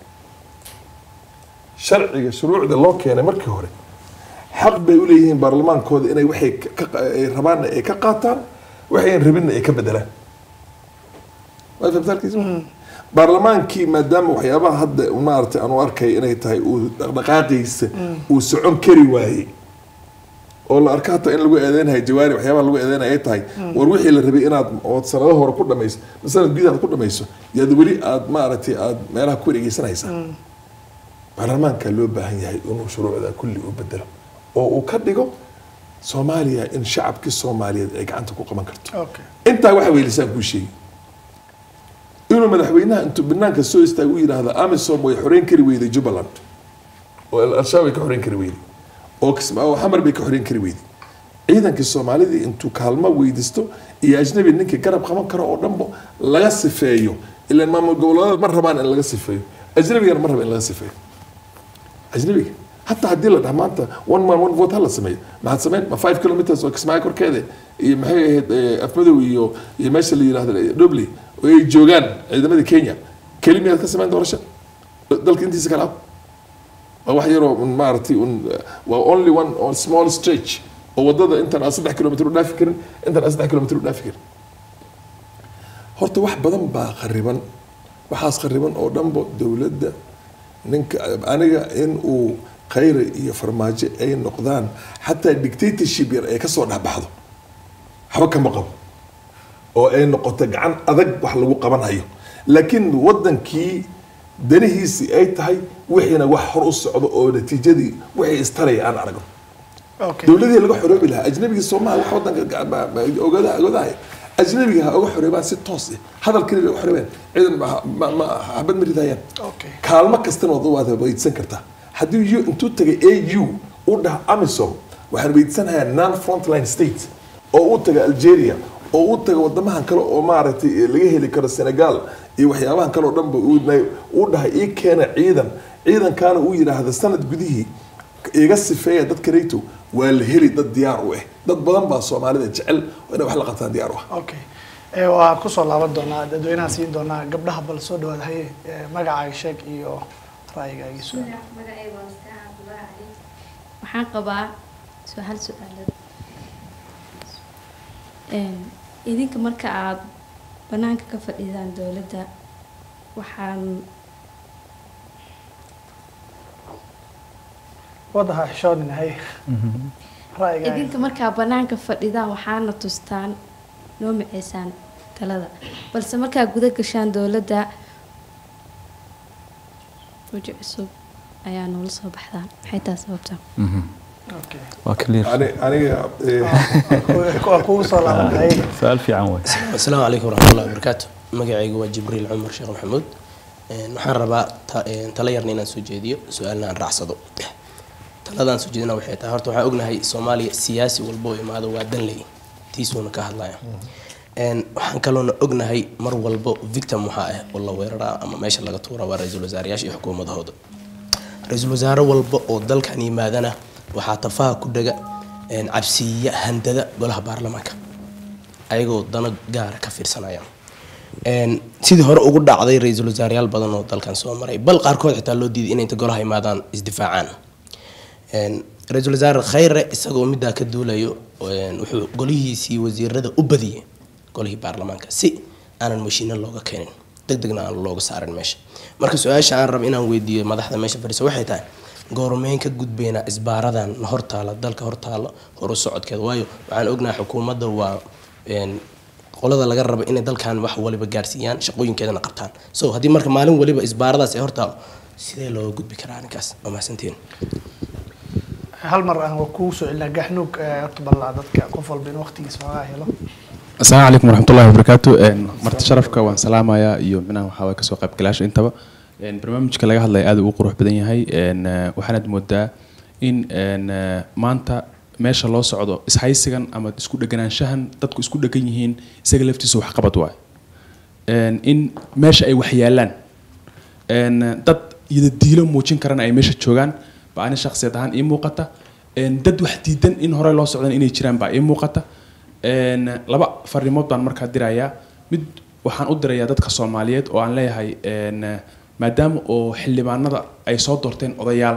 sharciga shuruucda loo keenay markii hore xaq bay u leeyihiin baarlamaankooda inay waxay rabaan ay ka qaataan waxay rabin ay ka bedelaan way fahamtaalkiis baarlamaankii maadaama waxyaabaha hadda maartay aan u arkay inay tahay uu dhaqdhaqaaqiisa uu socon kari waayay oo la arkaa in lagu eedeynayo jawaari waxyaabaha lagu eedeynayo ay tahay war wixii la rabay inaad oo sanado hore ku dhamayso sanad gudaha ku dhamayso yaad wali aad maartay aad meelaha ku wareegaysanaysaa baarlamaanka loo baahan yahay inuu shuruucda kulli u bedelo oo uu ka dhigo Soomaaliya in shacabka Soomaaliyeed ay gacanta ku qaban karto inta waxa weeylisaan ku sheegay inuu madaxweynaha intuu banaanka soo istaago yiraahdo AMISOM way xoreyn kari weyday Jubaland oo al-Shabaab ay ka xoreyn kari weyday oo kismaayo xamar bay ka xoreyn kari weyday ciidanka Soomaalida intuu kaalmo weydiisto iyo ajnabi ninka garab qaban karo oo dhanbo laga sifeeyo ilaa maamul goboleed ma rabaan in laga sifeeyo ajnabiga ma rabaan in laga sifeeyo ajnabiga hatta hadii la dhamaanta one man one vote hala sameeyo ma sameyn ma 5 kilometers oo kismaayo korkeeda iyo maxay ahayd afmadow iyo meesha la yiraahdo Dobli oo ay joogaan ciidamada Kenya kalimaad ka sameyn doorasho dalka intiisa kala wax yaro maartay waa only one small stretch oo wadada intan 3 kilometer u dhaafi karin intan 3 kilometer u dhaafi karin horta wax badan baa qariban waxaas qariban oo dhanbo dawladda ninka aniga in uu khayr iyo farmaajo ay noqdaan hatta dictatorship yar ay ka soo dhaxbaxdo haba kama qabo oo ay noqoto gacan adag wax lagu qabanayo laakiin wadankii danihiisi ay tahay wixiina wax hor u socdo oo natiijadii wixii istaray aan aragno dawladii laga xoroobi lahaa ajnabiga Soomaaliya wax wadanka ogadahay ajnabiga uga xoreebaan si toos ah hadalkii laga xoreebaan ciidan ma habad maridayaan kaalmo kastana wada weydiisan kartaa hadii uu intuu tagay AU u dhaha AMISOM waxaan weydiisanayaa non frontline state oo u taga Algeria oo u taga wadamahan kale oo maaragtay laga heli karo Senegal iyo waxyaabahan kale oo dhanba uu dhahay ii keena ciidankaana uu yiraahdo sanad gudihii iga sifeeya dadka reeyto waa la heli dad diyaar u ah dad badan baa Soomaalida jecel inay wax la qabtaan diyaar u ah waa ku soo laaban doonaa dadweynaha siin doonaa gabdhaha bal soo dhawaadahay magacaaga sheeg iyo ra'yigaaga soo waxaan qabaa su'aal idinka marka aad banaanka ka fadhidaan dawladda waxaan wadaha xishoodinahay idinka markaa banaanka fadhidaan waxaana tustaan noo maceysaan talada balse markaa guda gashaan dawladda waji cusub ayaa noola soo baxdaan maxay taas sababtaa waa clear aniga kugu soo laabanay su'aal fiican way السلام عليكم ورحمة الله وبركاته مقعي هو جبريل عمر شيخ محمود waxaan rabaa tala yarna inaan soo jeediyo su-aalna aan raacsado taladaan soo jeedina waxay tahay horta waxaan ognahay Soomaaliya siyaasi walba oo imaado waa danley tiisuuna ka hadlaya waxaan kaloona ognahay mar walba victim waxa ah oo la weeraraa ama meesha laga tuura waa ra'iisul wasaarayaasha iyo xukuumadahooda ra'iisul wasaare walba oo dalkan yimaadana waxaa tafaha ku dhaga cabsiya handada golaha baarlamaanka ayagoo dana gaar ka fiirsanaya sidii hore ugu dhacday ra'iisul wasaareyaal badan oo dalkan soo maray bal qaarkood xitaa loo diiday inay inta golaha imaadaan isdifaacaan ra'iisul wasaare Khayre isagoo midda ka duulayo wuxuu golihiisii wasiirada u badiyay golihii baarlamaanka si aanan mashiino looga keenin degdegna aan looga saarin meesha marka su-aasha aan rabo inaan weydiiyo madaxda meesha fadhiisa waxay tahay goormeen ka gudbayna isbaaradan hortaala dalka hortaala horu socodkeeda waayo waxaan ognahay xukuumadda waa qolada laga rabo inay dalkan wax waliba gaarsiiyaan shaqooyinkeedana qabtaan so haddii marka maalin waliba isbaaradaas ay hortaalo sidee loo gudbi karaa ninkaas waa mahadsantiin hal mar aan ku soo ilaa gaxnuug toballa dadka qof walba in waqtigiisa waa helo السلام عليكم ورحمة الله وبركاته مرت شرفك وان سلامة يا يومنا وحاول كسوق قبل كلاش انت برنامج كلا هذا اللي أدو قروح بدنيا هاي وحنا مدة إن ما أنت ماشى الله صعده إسحاق سجن أما تسكت دجنا شهن تدك سكت دجنيهن سجلفت سوح قبضوا إن ماشى أي وحيالان إن تد يديلهم موتشين كرنا أي ماشى تشوغان بعدين شخصية هان إيه موقتة إن تد وحديدا إن هراء الله صعدان إني يشرن بقى إيه موقتة laba farimood baan markaa dirayaa mid waxaan u dirayaa dadka Soomaaliyeed oo aan leeyahay maadaama oo xildhibaanada ay soo doorteen odayaal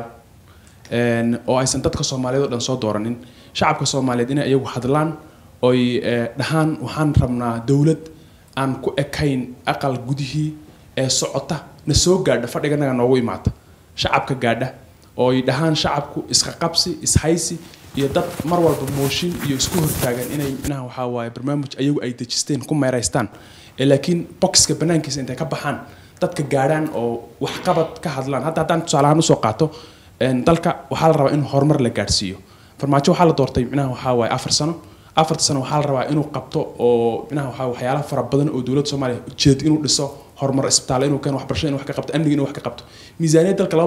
oo aysan dadka Soomaaliyeed oo dhan soo dooranin shacabka Soomaaliyeed inay iyagu hadlaan oo ay dhahaan waxaan rabnaa dawlad aan ku ekayn aqal gudihii ee socota na soo gaadha fadhiganaga noogu imaata shacabka gaadha oo ay dhahaan shacabku iska qabsi ishaysi iyo dad mar walba mooshin iyo isku hortaagan inay macnaha waxa waaye barnaamij ayagu ay dejisteen ku meeraystaan laakiin boxka banaankiisa intay ka baxaan dadka gaaraan oo wax qabad ka hadlaan haddaan tusaale ahaan u soo qaato dalka waxaa la rabaa in horumar la gaarsiiyo farmaajo waxaa la doortay macnaha waxa waaye 4 sano 4 sano waxaa la rabaa inuu qabto oo macnaha waxa waxyaalo fara badan oo dawladda Soomaaliya ujeed inuu dhiso horumar isbitaal inuu kan waxbarasho inuu wax ka qabto amniga inuu wax ka qabto miisaaniyadda dalka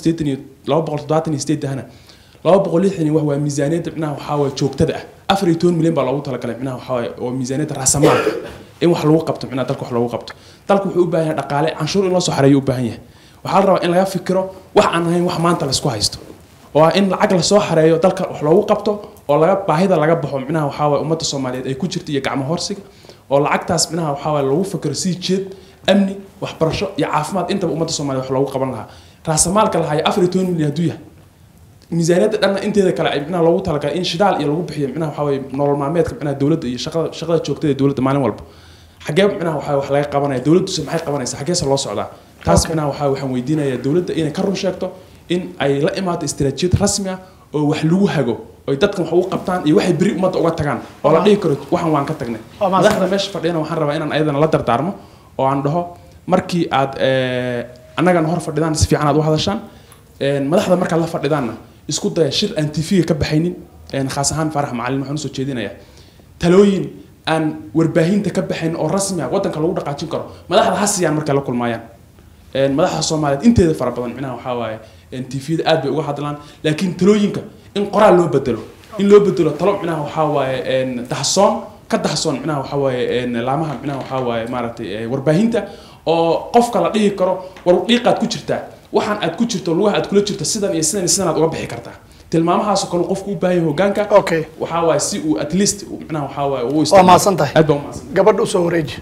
278 hana 260 waa miisaaniyadda macnaha waxa waa joogtada ah 14 milyan baa loogu talagalay macnaha waxa waa oo miisaaniyadda raasamaalka in wax lagu qabto macnaha dalka wax lagu qabto dalku wuxuu u baahan yahay dhaqaale canshuur in loo soo xareeyo u baahan yahay waxaa la rabaa in laga fikiro wax aan ahayn wax maanta la isku haysto oo in lacag la soo xareeyo dalka wax loogu qabto oo laga baahida laga baxo macnaha waxa waa ummadda Soomaaliyeed ay ku jirto iyo gacmo horsiga oo lacagtaas macnaha waxa waa lagu fikiro si jeed amni waxbarasho iyo caafimaad inta ummadda Soomaaliyeed wax loogu qaban lahaa raasamaalka la hayo 14 milyan haduu yahay miisaaniyadda dhanna inteeda kale ay macnaha loogu talagalay in shidaal iyo lagu bixiyo macnaha waxa way nolol maalmeedka macnaha dawladda iyo shaqada joogtada ee dawladda maalin walba xagee macnaha waxa wax laga qabanaya dawladdu maxay qabanaysaa xageesa loo socdaa taas macnaha waxa waxaan weydiinayaa dawladda inay ka run sheegto in ay la imaato istiraatiijiyad rasmi ah oo wax lagu hago oo dadkan wax ugu qabtaan iyo waxay bari ummadda uga tagaan oo la dhihi karo waxan waan ka tagnay madaxda meesha fadhiyana waxaan rabaa inaan ayadana la dardaarmo oo aan dhaho markii aad annagana hor fadhidaan si fiican aad u hadashaan madaxda marka la fadhidaanna isku daya shir aan TV ka baxaynin khaas ahaan Farax Macallin waxaan soo jeedinayaa talooyin aan warbaahinta ka baxayn oo rasmi ah wadanka lagu dhaqaajin karo madaxda hasiyaan marka la kulmayaan madaxda Soomaaliyeed inteeda fara badan macnaha waxa waaye TV-da aad bay uga hadlaan laakiin talooyinka in qoraal loo bedelo in loo bedelo talo macnaha waxa waaye dahsoon ka dahsoon macnaha waxa waaye laamaha macnaha waxa waaye maaragtay warbaahinta oo qofka la dhihi karo war dhiiqaad ku jirtaa waxaan aad ku jirto lugaha aad kula jirto sidan iyo sidan aad uga bixi kartaa tilmaamahaas oo kale qofku u baahan yahay hoggaanka waxa waaye si uu at least macnaha waxa waaye uu isticmaalo ma santahay aad baa maasan gabadha u soo wareeji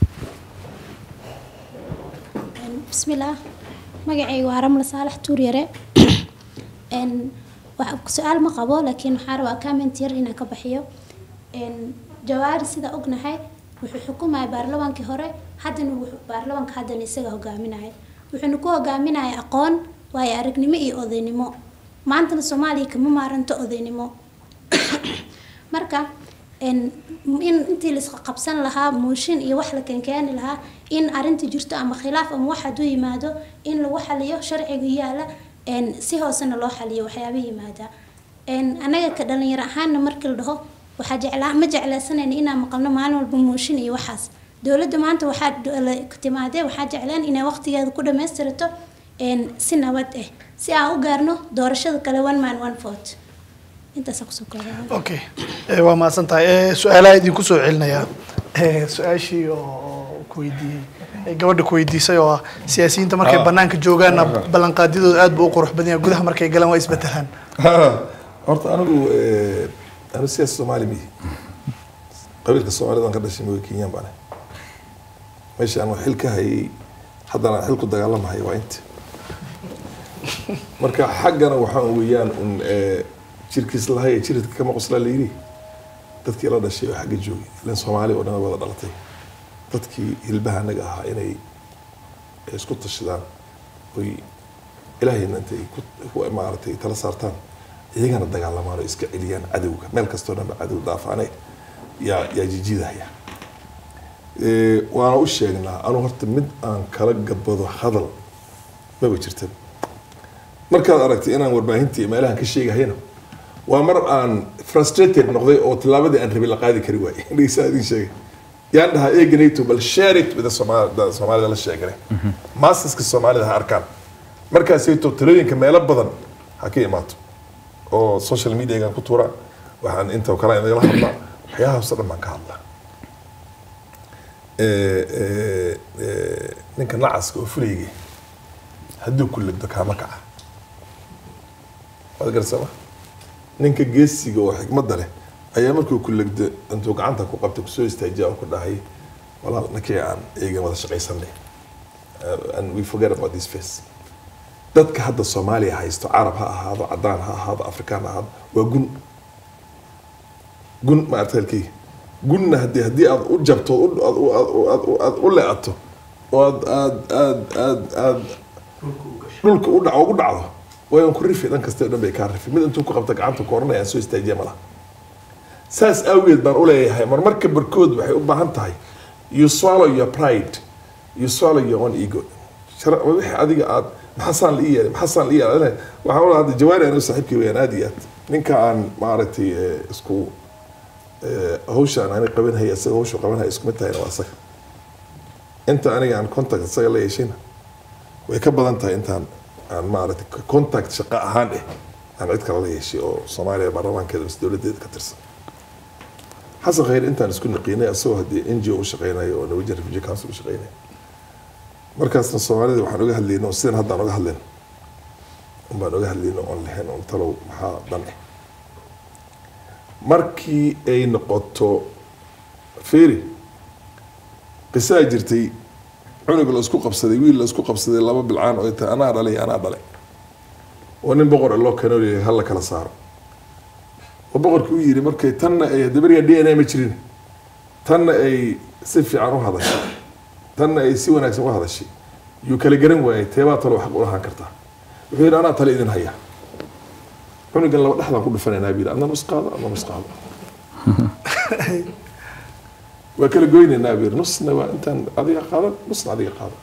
bismillaah magacaygu waa Ramla Saalax Tuuryare su'aal ma qabo laakiin waxaan rabaa comment yar inaan ka bixiyo Jawaari sida ognahay wuxuu xukumayay baarlamaankii hore haddana wuxuu baarlamaanka haddana isaga hogaaminayay wuxuuna ku hogaaminayay aqoon waayo aragnimo iyo odaynimo maantana Soomaaliya kama maaranto odaynimo marka intii la isqa qabsan lahaa mooshin iyo wax la keenkeeni lahaa in arinta jirto ama khilaaf ama wax haduu yimaado in lagu xaliyo sharciga yaala si hoosana loo xaliyo waxyaabo yimaada anaga ka dhalinyaro ahaan markii la dhaho waxa ma jeclaysanayna inaan maqalno maalin walba mooshin iyo waxaas dowladda maanta waxaa timaadee waxaa jecleen inay waqtigeeda ku dhammaystirato si nabad ah si aan u gaarno doorashada kale one man one vote intaas kusoo koobay okay waa maasan tahay su'aalaha idinku soo celinaya su'aashii oo ku weydiiyey gabadha ku weydiisay oo siyaasiyiinta markay banaanka joogaanna ballanqaadyadooda aad buu u qurux badan yahay gudaha markay galaan waa isbedelaan horta anigu siyaasi Soomaali miyi qabiilka Soomaalida aan ka dhashay mooy Kenyan baan meesha aan xil ka hayay haddana xil ku dagaalamahay waa inta marka xaggana waxaan weeyaan jirkiis lahay jiridka kama qosla leeyri dadkii la dhashay oo xagga joogay ilaan Soomaali oo dhan wada dhalatay dadkii hilbaha naga ahaa inay isku tashadaan oo ilaahayna intay ku maartay tala saartaan iyagana dagaalamaan oo iska celiyaan cadawga meel kastoo dhan cadow daafaanay yaa jijidaya waana u sheegnaa anu horta mid aan kala gabado hadal ma jirto markaad aragtay inaan warbaahintii meelahan ka sheegahayna waa mar aan frustrated noqday oo tilaabadii aan rabay la qaadi kari waayay dhigaysaa idin sheegay yaan dhahaa eeganayto bal share it with the Soomaalida la sheegay maasaska Soomaalida ha arkaan markaasayto talooyinka meelo badan ha ka imaato oo social media ku tuura waxaan inta kala inagala hadlaa waxyaabahaas dhan baan ka hadlaa ninka nacaska oo fulayga hadduu ku legdo kaama kaca waad garsama ninka geesiga oo xigmadda leh ayaa markuu ku legdo intuu gacanta ku qabtay kusoo istaajiya oo ku dhahay walaal nakii aan eegan wada shaqaysanay and we forget about this face dadka hadda Soomaaliya haysto Arab ha ahaado cadaan ha ahaado Afrikaan ha ahaado waa gun ma artalkii gunna haddii aad u jabto aad u leeato oo aad dhulka u dhacdo way ku rifi dhan kasta dhan bay ka rifi mid intuu ku qabta gacanta ku oranayaan soo istaajiya mala saas awgeed baan u leeyahay marmarka barkood waxay u baahan tahay you swallow your pride you swallow your own ego wixii adiga aad maxasaan la yeelay waxaan u leeyahay jawaari aan saaxiibkii weeyaan aad iyo aad ninka aan maaragtay isku hawshan aan qabanhay asaga hawshu qabanhay isku mid tahay waa asaga inta aniga aan contact asaga la yeeshayna way ka badan tahay intaan aan maaragtay contact shaqo ahaan aan cid kale la yeeshay oo Soomaaliya baarlamaankeeda is dawladeed ka tirsan xasan khayr intaan isku naqiinay asoo hadii NGO u shaqeynayo oo Norwegian Refugee Council u shaqeynayo markaasna Soomaalida waxaan uga hadlaynaa sidaan hadda uga hadlayno baan uga hadlaynaa oo lahayn oo talow maxaa dan markii ay noqoto feeri qisaa jirtay cunug la isku qabsaday wiil la isku qabsaday laba bilcaan oo inta anaa dhalay oo nin boqor loo keenay hal kala saaro oo boqorkii uu yiri markay tanna ay dabariya DNA ma jirin tanna ay si fiican u hadashay tanna ay si wanaagsan u hadashay yu kala garan waayay teebaa talo xaq u lahaan kartaa wuxuu yiri anaa talo idin haya cunugan laba dhaxdan ku dhufanayna biil anna nusqaado waa kala goynaynaa biir nusna waa intaan adiga qaadan nusna adiga qaadan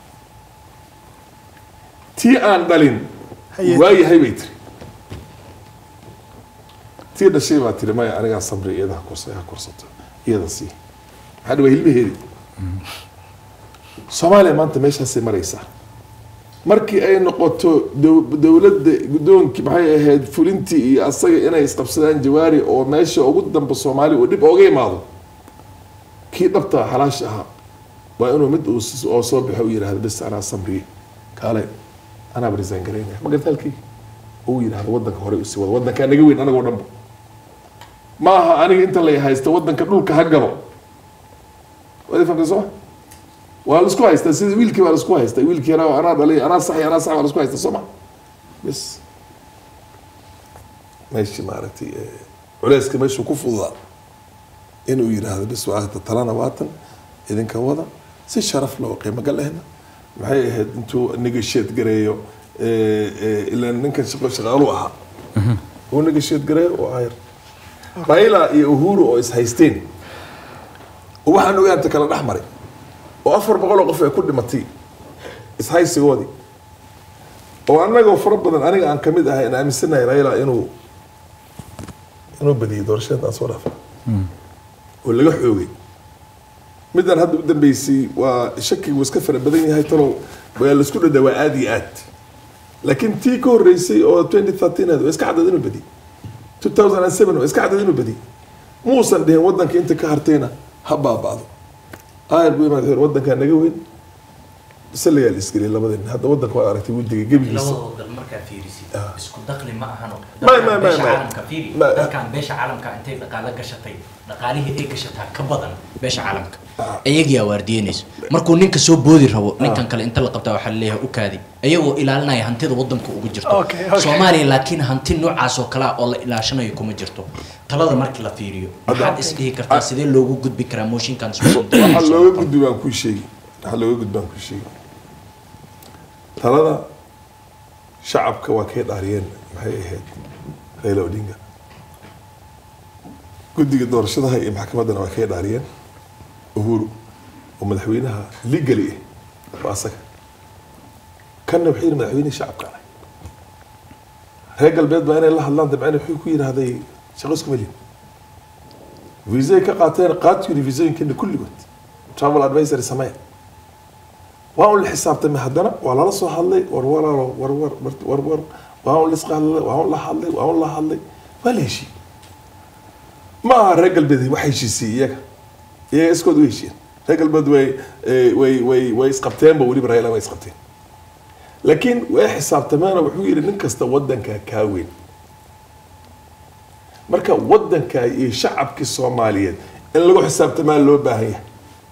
tii aan dhalin waayahay bay tiri tii dhashay baa tiri maya anigaa samri iyada ha korsato iyada sii maxaa dhawaa hilbaheedi Soomaaliya maanta meeshaasay maraysaa markii ay noqoto dawladda gudoonkii maxay ahayd fulintii iyo asaga inay isqabsadaan jawaari oo meesha ugu dambe Soomaali oo dib uga imaado kii dhabta xalaash aha waa inuu mid oo soo baxo u yiraahdo bas anaa samri kale anaa barisan gareynaa ma gartalkii uu yiraahdo wadanka hore u sii wada wadanka naga weyn anaga oo dhanba ma aha aniga inta la haysto wadanka dhulka ha gabo wada fahamsan waa la isku haystaa sida wiilkii waa la isku haystaa wiilkii anaa dhalay anaa sax waa la isku haystaa Soomaa bas meeshii maaragtay culayska meeshuu ku fududaa inuu yiraahdo bas waa talana waatan idinka wada si sharaf loo qiimo galahna maxay ahayd intuu negotiate gareeyo ilaa ninkan shaqaalu ahaa uu negotiate gareeyo oo ayr Raila iyo Uhuru oo is haysteen oo waxaan ogaanta kala dhaxmaray oo 400 qof ay ku dhimatay is haysigoodi oo anaga fara badan aniga aan kamid ahay in aaminsanahay Raila inuu badiyo doorashada soo dhaafay oo laga xoogay midaan hadda u dambeysay waa shakigu iska fara badan yahay talow waa la isku dhadhawaa aad iyo aad laakiin tii ka horreysay oo 2013 waa iska cadad inuu badi 2007 waa iska cadad inuu badi muusan dhihin waddanka inta ka hartayna ha baaba'do aayar buu imaad heer waddankaa naga weyn bisalayaa la isgeliyay labadeen hadda waddanka waa aragtay wadiga gebigiisa labadooda markaa fiirisid isku dakhli ma ahano caalamka fiiri dalkan beesha caalamka intay dhaqaale gashatay dhaqaalihii ay gashataa ka badan beesha caalamka ayagiyaa waardiyeynayso markuu ninka soo boodi rabo ninkan kale inta la qabtaa waxaa laleeyahay u kaadi ayagoo ilaalinaya hantida waddanka ugu jirto soomaaliya laakiin hanti noocaas oo kalea oo la ilaashanayo kuma jirto talada markii la fiiriyo maxaad isdhihi kartaa sidee loogu gudbi karaa mooshinkan waxaa looga gudbi baan kuu sheegi talada shacabka waa kay dhaariyeen maxay ahayd Raila Odinga guddiga doorashadaha iyo maxkamaddana waa kay dhaariyeen Uhuru oo madaxweynaha legally waa asaga kanna wuxuu yidhi madaxweyne shacabka reer galbeed baa inay la hadlaan dabcan wuxuu ku yidhaahday shaqo isku melin viisay ka qaateen qaadkii viisooyinkeena kulligood travel advisory sameeya waa uu la xisaabtamay haddana waa lala soo hadlay war waa uu lisqa hadlay waa uu la hadlay waa la heshiiyey ma aha reer galbeed wax heshiisay iyaga iskood u heshiiyeen reer galbeed way isqabteenba weliba Raila way isqabteen laakiin way xisaabtameena wuxuu yidhi nin kasta waddanka kaa weyn marka waddanka iyo shacabkii Soomaaliyeed in lagu xisaabtamaa loo baahan yahay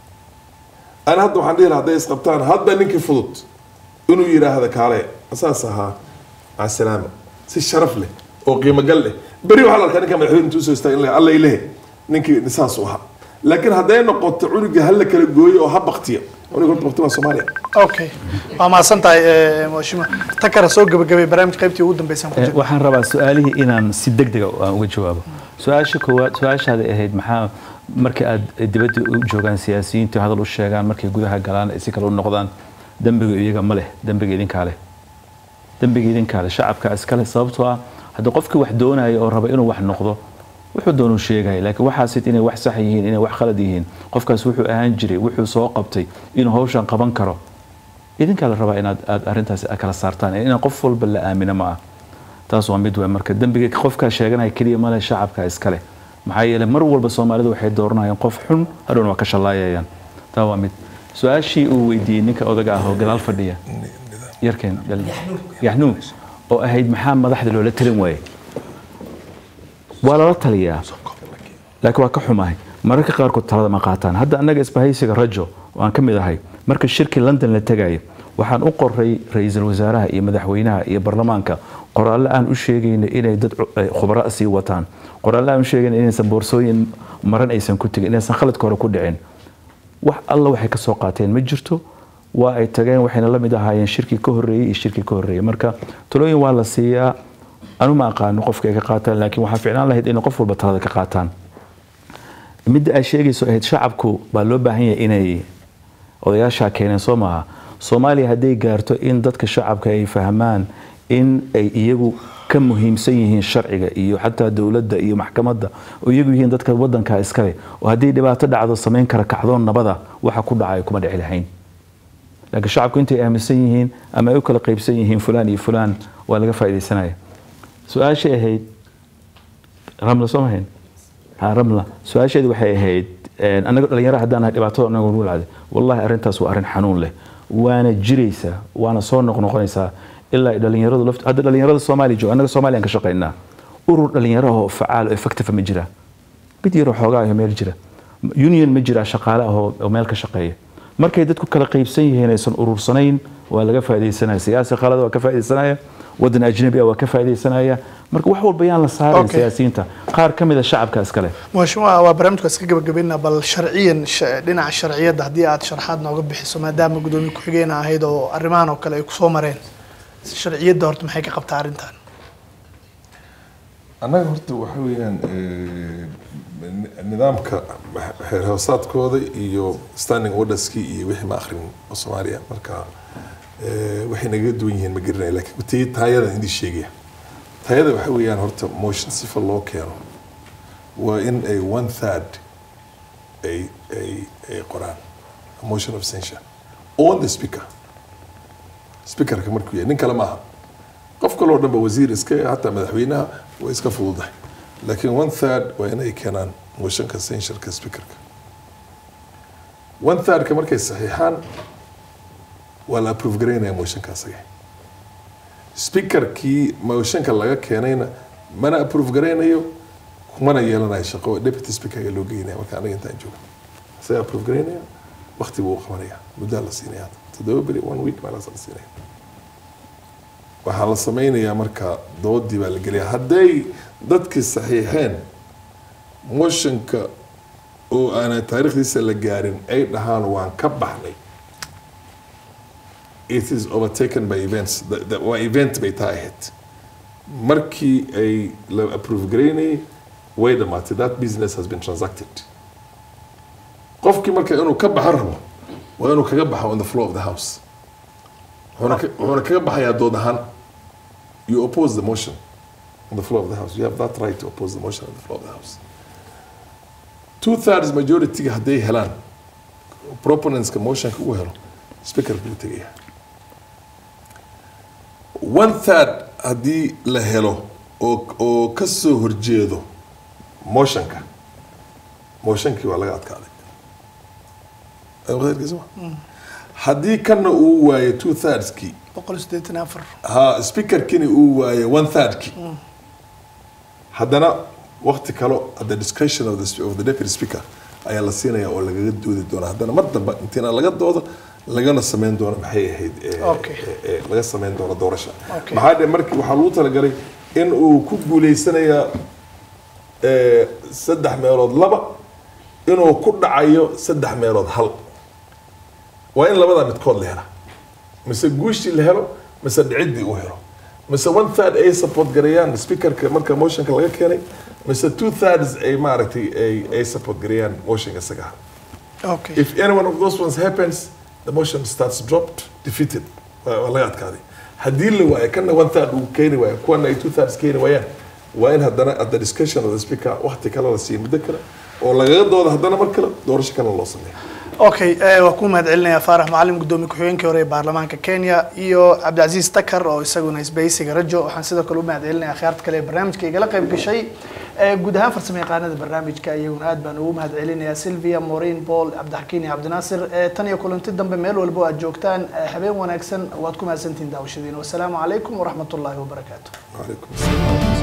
أنا هذا وحنا هذا يسقطان هذا نك فضت إنه يرى هذا كاره أساسها مع السلامة الشرف له أو قيمة قل له بريو على كان كم الحين توسو يستقل الله إليه نك نساسوها لكن هذا نقطة عنق هلا كالجوي أو هب اختيار أنا قلت بختار صوماليا أوكي ما سنتاي ماشي تكر سوق قبل برامج قيمتي ودم بيسام وحن ربع سؤالي إن صدق دقة وجوابه سؤال شكوى سؤال هذا هيد محا markii aad dibadda u joogaan siyaasiyiintu hadal u sheegaan markay gudaha galaan ay si kale u noqdaan dambiga iyaga ma leh dambiga idinka leh shacabka iskale sababtoo ah haddii qofkii wax doonaya oo raba inuu wax noqdo wuxuu doonuu sheegaya laakiin waxaasid inay wax sax yihiin inay wax khalad yihiin qofkaas wuxuu ahaan jiray wuxuu soo qabtay inuu hawshan qaban karo idinka la rabaa inaad arrintaas kala saartaan in qof walba la aamino ma ah taas waa mid weyn marka dambiga qofka sheeganaya kaliya ma leh shacabka iskale maxaa yeelay mar walba Soomaalidu waxay dooranayaan qof xun hadhow waa ka shalaayayaan taa waa mid su'aashii uu weydiiyay ninka odaga ah oo gadaal fadhiya yarkeen yaxnuun oo ahayd maxaa madaxda loola talin waayay waa lala taliyaa laakiin waa ka xumahay mararka qaarkood talada ma qaataan hadda annaga isbahaysiga rajo waan ka mid ahay marka shirki London la tagayo waxaan u qoray ra'iisul wasaaraha iyo madaxweynaha iyo baarlamaanka qoraallo aan u sheegayno inay dad khubaro sii wataan qoraallo aan u sheegayno inaysan boorsooyin maran aysan ku tagin inaysan khaladka hore ku dhicin wax alla waxay ka soo qaateen ma jirto waa ay tageen waxayna la mid ahaayeen shirki ka horreeyay iyo shirki ka horreeyay marka talooyin waa la siiyaa anu ma aqaano qofka ka qaataan laakiin waxa fiicnaan lahayd in qof walba talada ka qaataan midda ay sheegayso ahayd shacabku baa loo baahan yahay inay odayaasha keeneen Soomaaliya Soomaaliya haday gaarto in dadka shacabka ay fahmaan in ay iyagu ka muhiimsan yihiin sharciga iyo xataa dawladda iyo maxkamadda oo iyagu yihiin dadka waddanka iskale oo haddii dhibaato dhacdo sameyn kara kacdoon nabada waxa ku dhacay kuma dhici lahayn laakiin shacabku intay aaminsan yihiin ama ay u kala qaybsan yihiin fulaan iyo fulaan waa laga faa'iideysanaya su'aashii ahayd ramla soomahin ramla su'aasheedu waxay ahayd anaga dhalinyaro haddaan dhibaato anagu nugu lacday wallahi arrintaas waa arrin xanuun leh waana jiraysa waana soo noqonaysaa ilaa dhalinyaradu lafta hadda dhalinyarada Soomaaliya jooga anaga Soomaaliyan ka shaqeynaa urur dhalinyaro oo facaal oo effective ma jira mid yar xoogaa ah meel jira union ma jira shaqaale oo meel ka shaqeeya markay dadku kala qaybsan yihiin aysan urursanayn waa laga faa'iideysanaya siyaasi qalad waa ka faa'iideysanaya wadan ajnabi waa ka faa'iideysanaya marka wax walba yaan la saarin siyaasiyiinta qaar kamid ah shacabka iskale mashruuca waa barnaamijka iska gabagabeynaa bal sharciyan dhinaca sharciyada haddii aad sharaxaad nooga bixiso maadaama gudoomiye ku-xigeen ahayd oo arrimahan oo kale ay ku soo mareen sharciyada horta maxay ka qabtaa arrintan annaga horta waxa weeyaan nidaamka xeer hoosaadkooda iyo standing orderskii iyo wixii ma akhrin oo Soomaaliya marka waxay naga duwan yihiin ma garanay laakiin taayada indii sheegaya taayada waxa weeyaan horta motion sifa loo keeno waa in ay 1/3 ay qoraan a motion of censure on the speaker speakerka markuu yahay nin kale maaha qof kaloo dhanba wasiir iska hataa madaxweynaha way iska fududahay laakiin 1/3 waa inay keenaan motionka censureka speakerka 1/3 markay saxiixaan waa la approve garaynaya motionka asaga speakerkii motionka laga keenayna mana approve garaynayo kumana yeelanayo shaqo deputy speaker loo geynaya marka aniga intaan joogo say approve garaynaya waqti buu qabanaya muddo la siinaya 7 beri 1 week ma la siinaya waxaa la sameynayaa marka doodii baa la geliyaa hadday dadkii saxiixeen motionka oo aanay taariikhdiisa la gaarin ay dhahaan waan ka baxnay it is overtaken by events waa event bay taa ahayd markii ay la approve garaynayay way dhamaatay that business has been transacted qofkii marka inuu ka baxo rabo waa inuu kaga baxo on the floor of the house wuxuuna kaga baxayaa dood ahaan you oppose the motion on the floor of the house you have that right to oppose the motion on the floor of the house 2/3 majority hadday helaan proponentska motionka uu helo speaker buu tagayaa 1/3 haddii la helo oo ka soo horjeedo motionka motionkii waa laga adkaaday haddii kana uu waayo 2/3kii 184 ha speakerkini uu waayo 1/3kii haddana waqti kalo at the discretion of the deputy speaker ayaa la siinaya oo lagaga doodi doona haddana mar dambe intiina laga doodo lagana sameyn doono maxay ahayd laga sameyn doono doorasha maxaa dhe markii waxaa lagu talagalay in uu ku guuleysanaya 3 meelood 2 inuu ku dhacayo 3 meelood 1 waa in labada midkood la helo mise guushii la helo mise dhicidii uu helo mise 1/3 ay support garayaan speakerka marka motionka laga keenay mise 2/3 ay maaragtay ay support garayaan motionka isaga if any one of those ones happens the motion starts dropped defeated waa laga adkaaday haddii la waayo kana 1/3 uu keeni waayo kuwana ay 2/3 keeni waayaan waa in haddana at the discretion of the speaker waqti kale la siiyo muddo kale oo lagaga doodo haddana mar kale doorasho kale loo sameeyo waa ku mahadcelinayaa faarax macalin gudoomiye ku-xigeenkii hore ee baarlamaanka Kenya iyo Cabdicaziz Takar oo isaguna isbahaysiga rajo waxaan sidoo kale u mahadcelinayaa khiyaarta kale ee barnaamijka igala qayb gashay guud ahaan farsamayaqaanada barnaamijka iyaguna aad baan ugu mahadcelinayaa Sylvia Maureen Paul Cabdixakiin iyo Cabdinaasir tan iyo kulanti dambe meel walba aad joogtaan habeen wanaagsan waad ku mahadsantihiin daawashadiina wassalaamu calaykum waraxmatullaahi wabarakaatuh.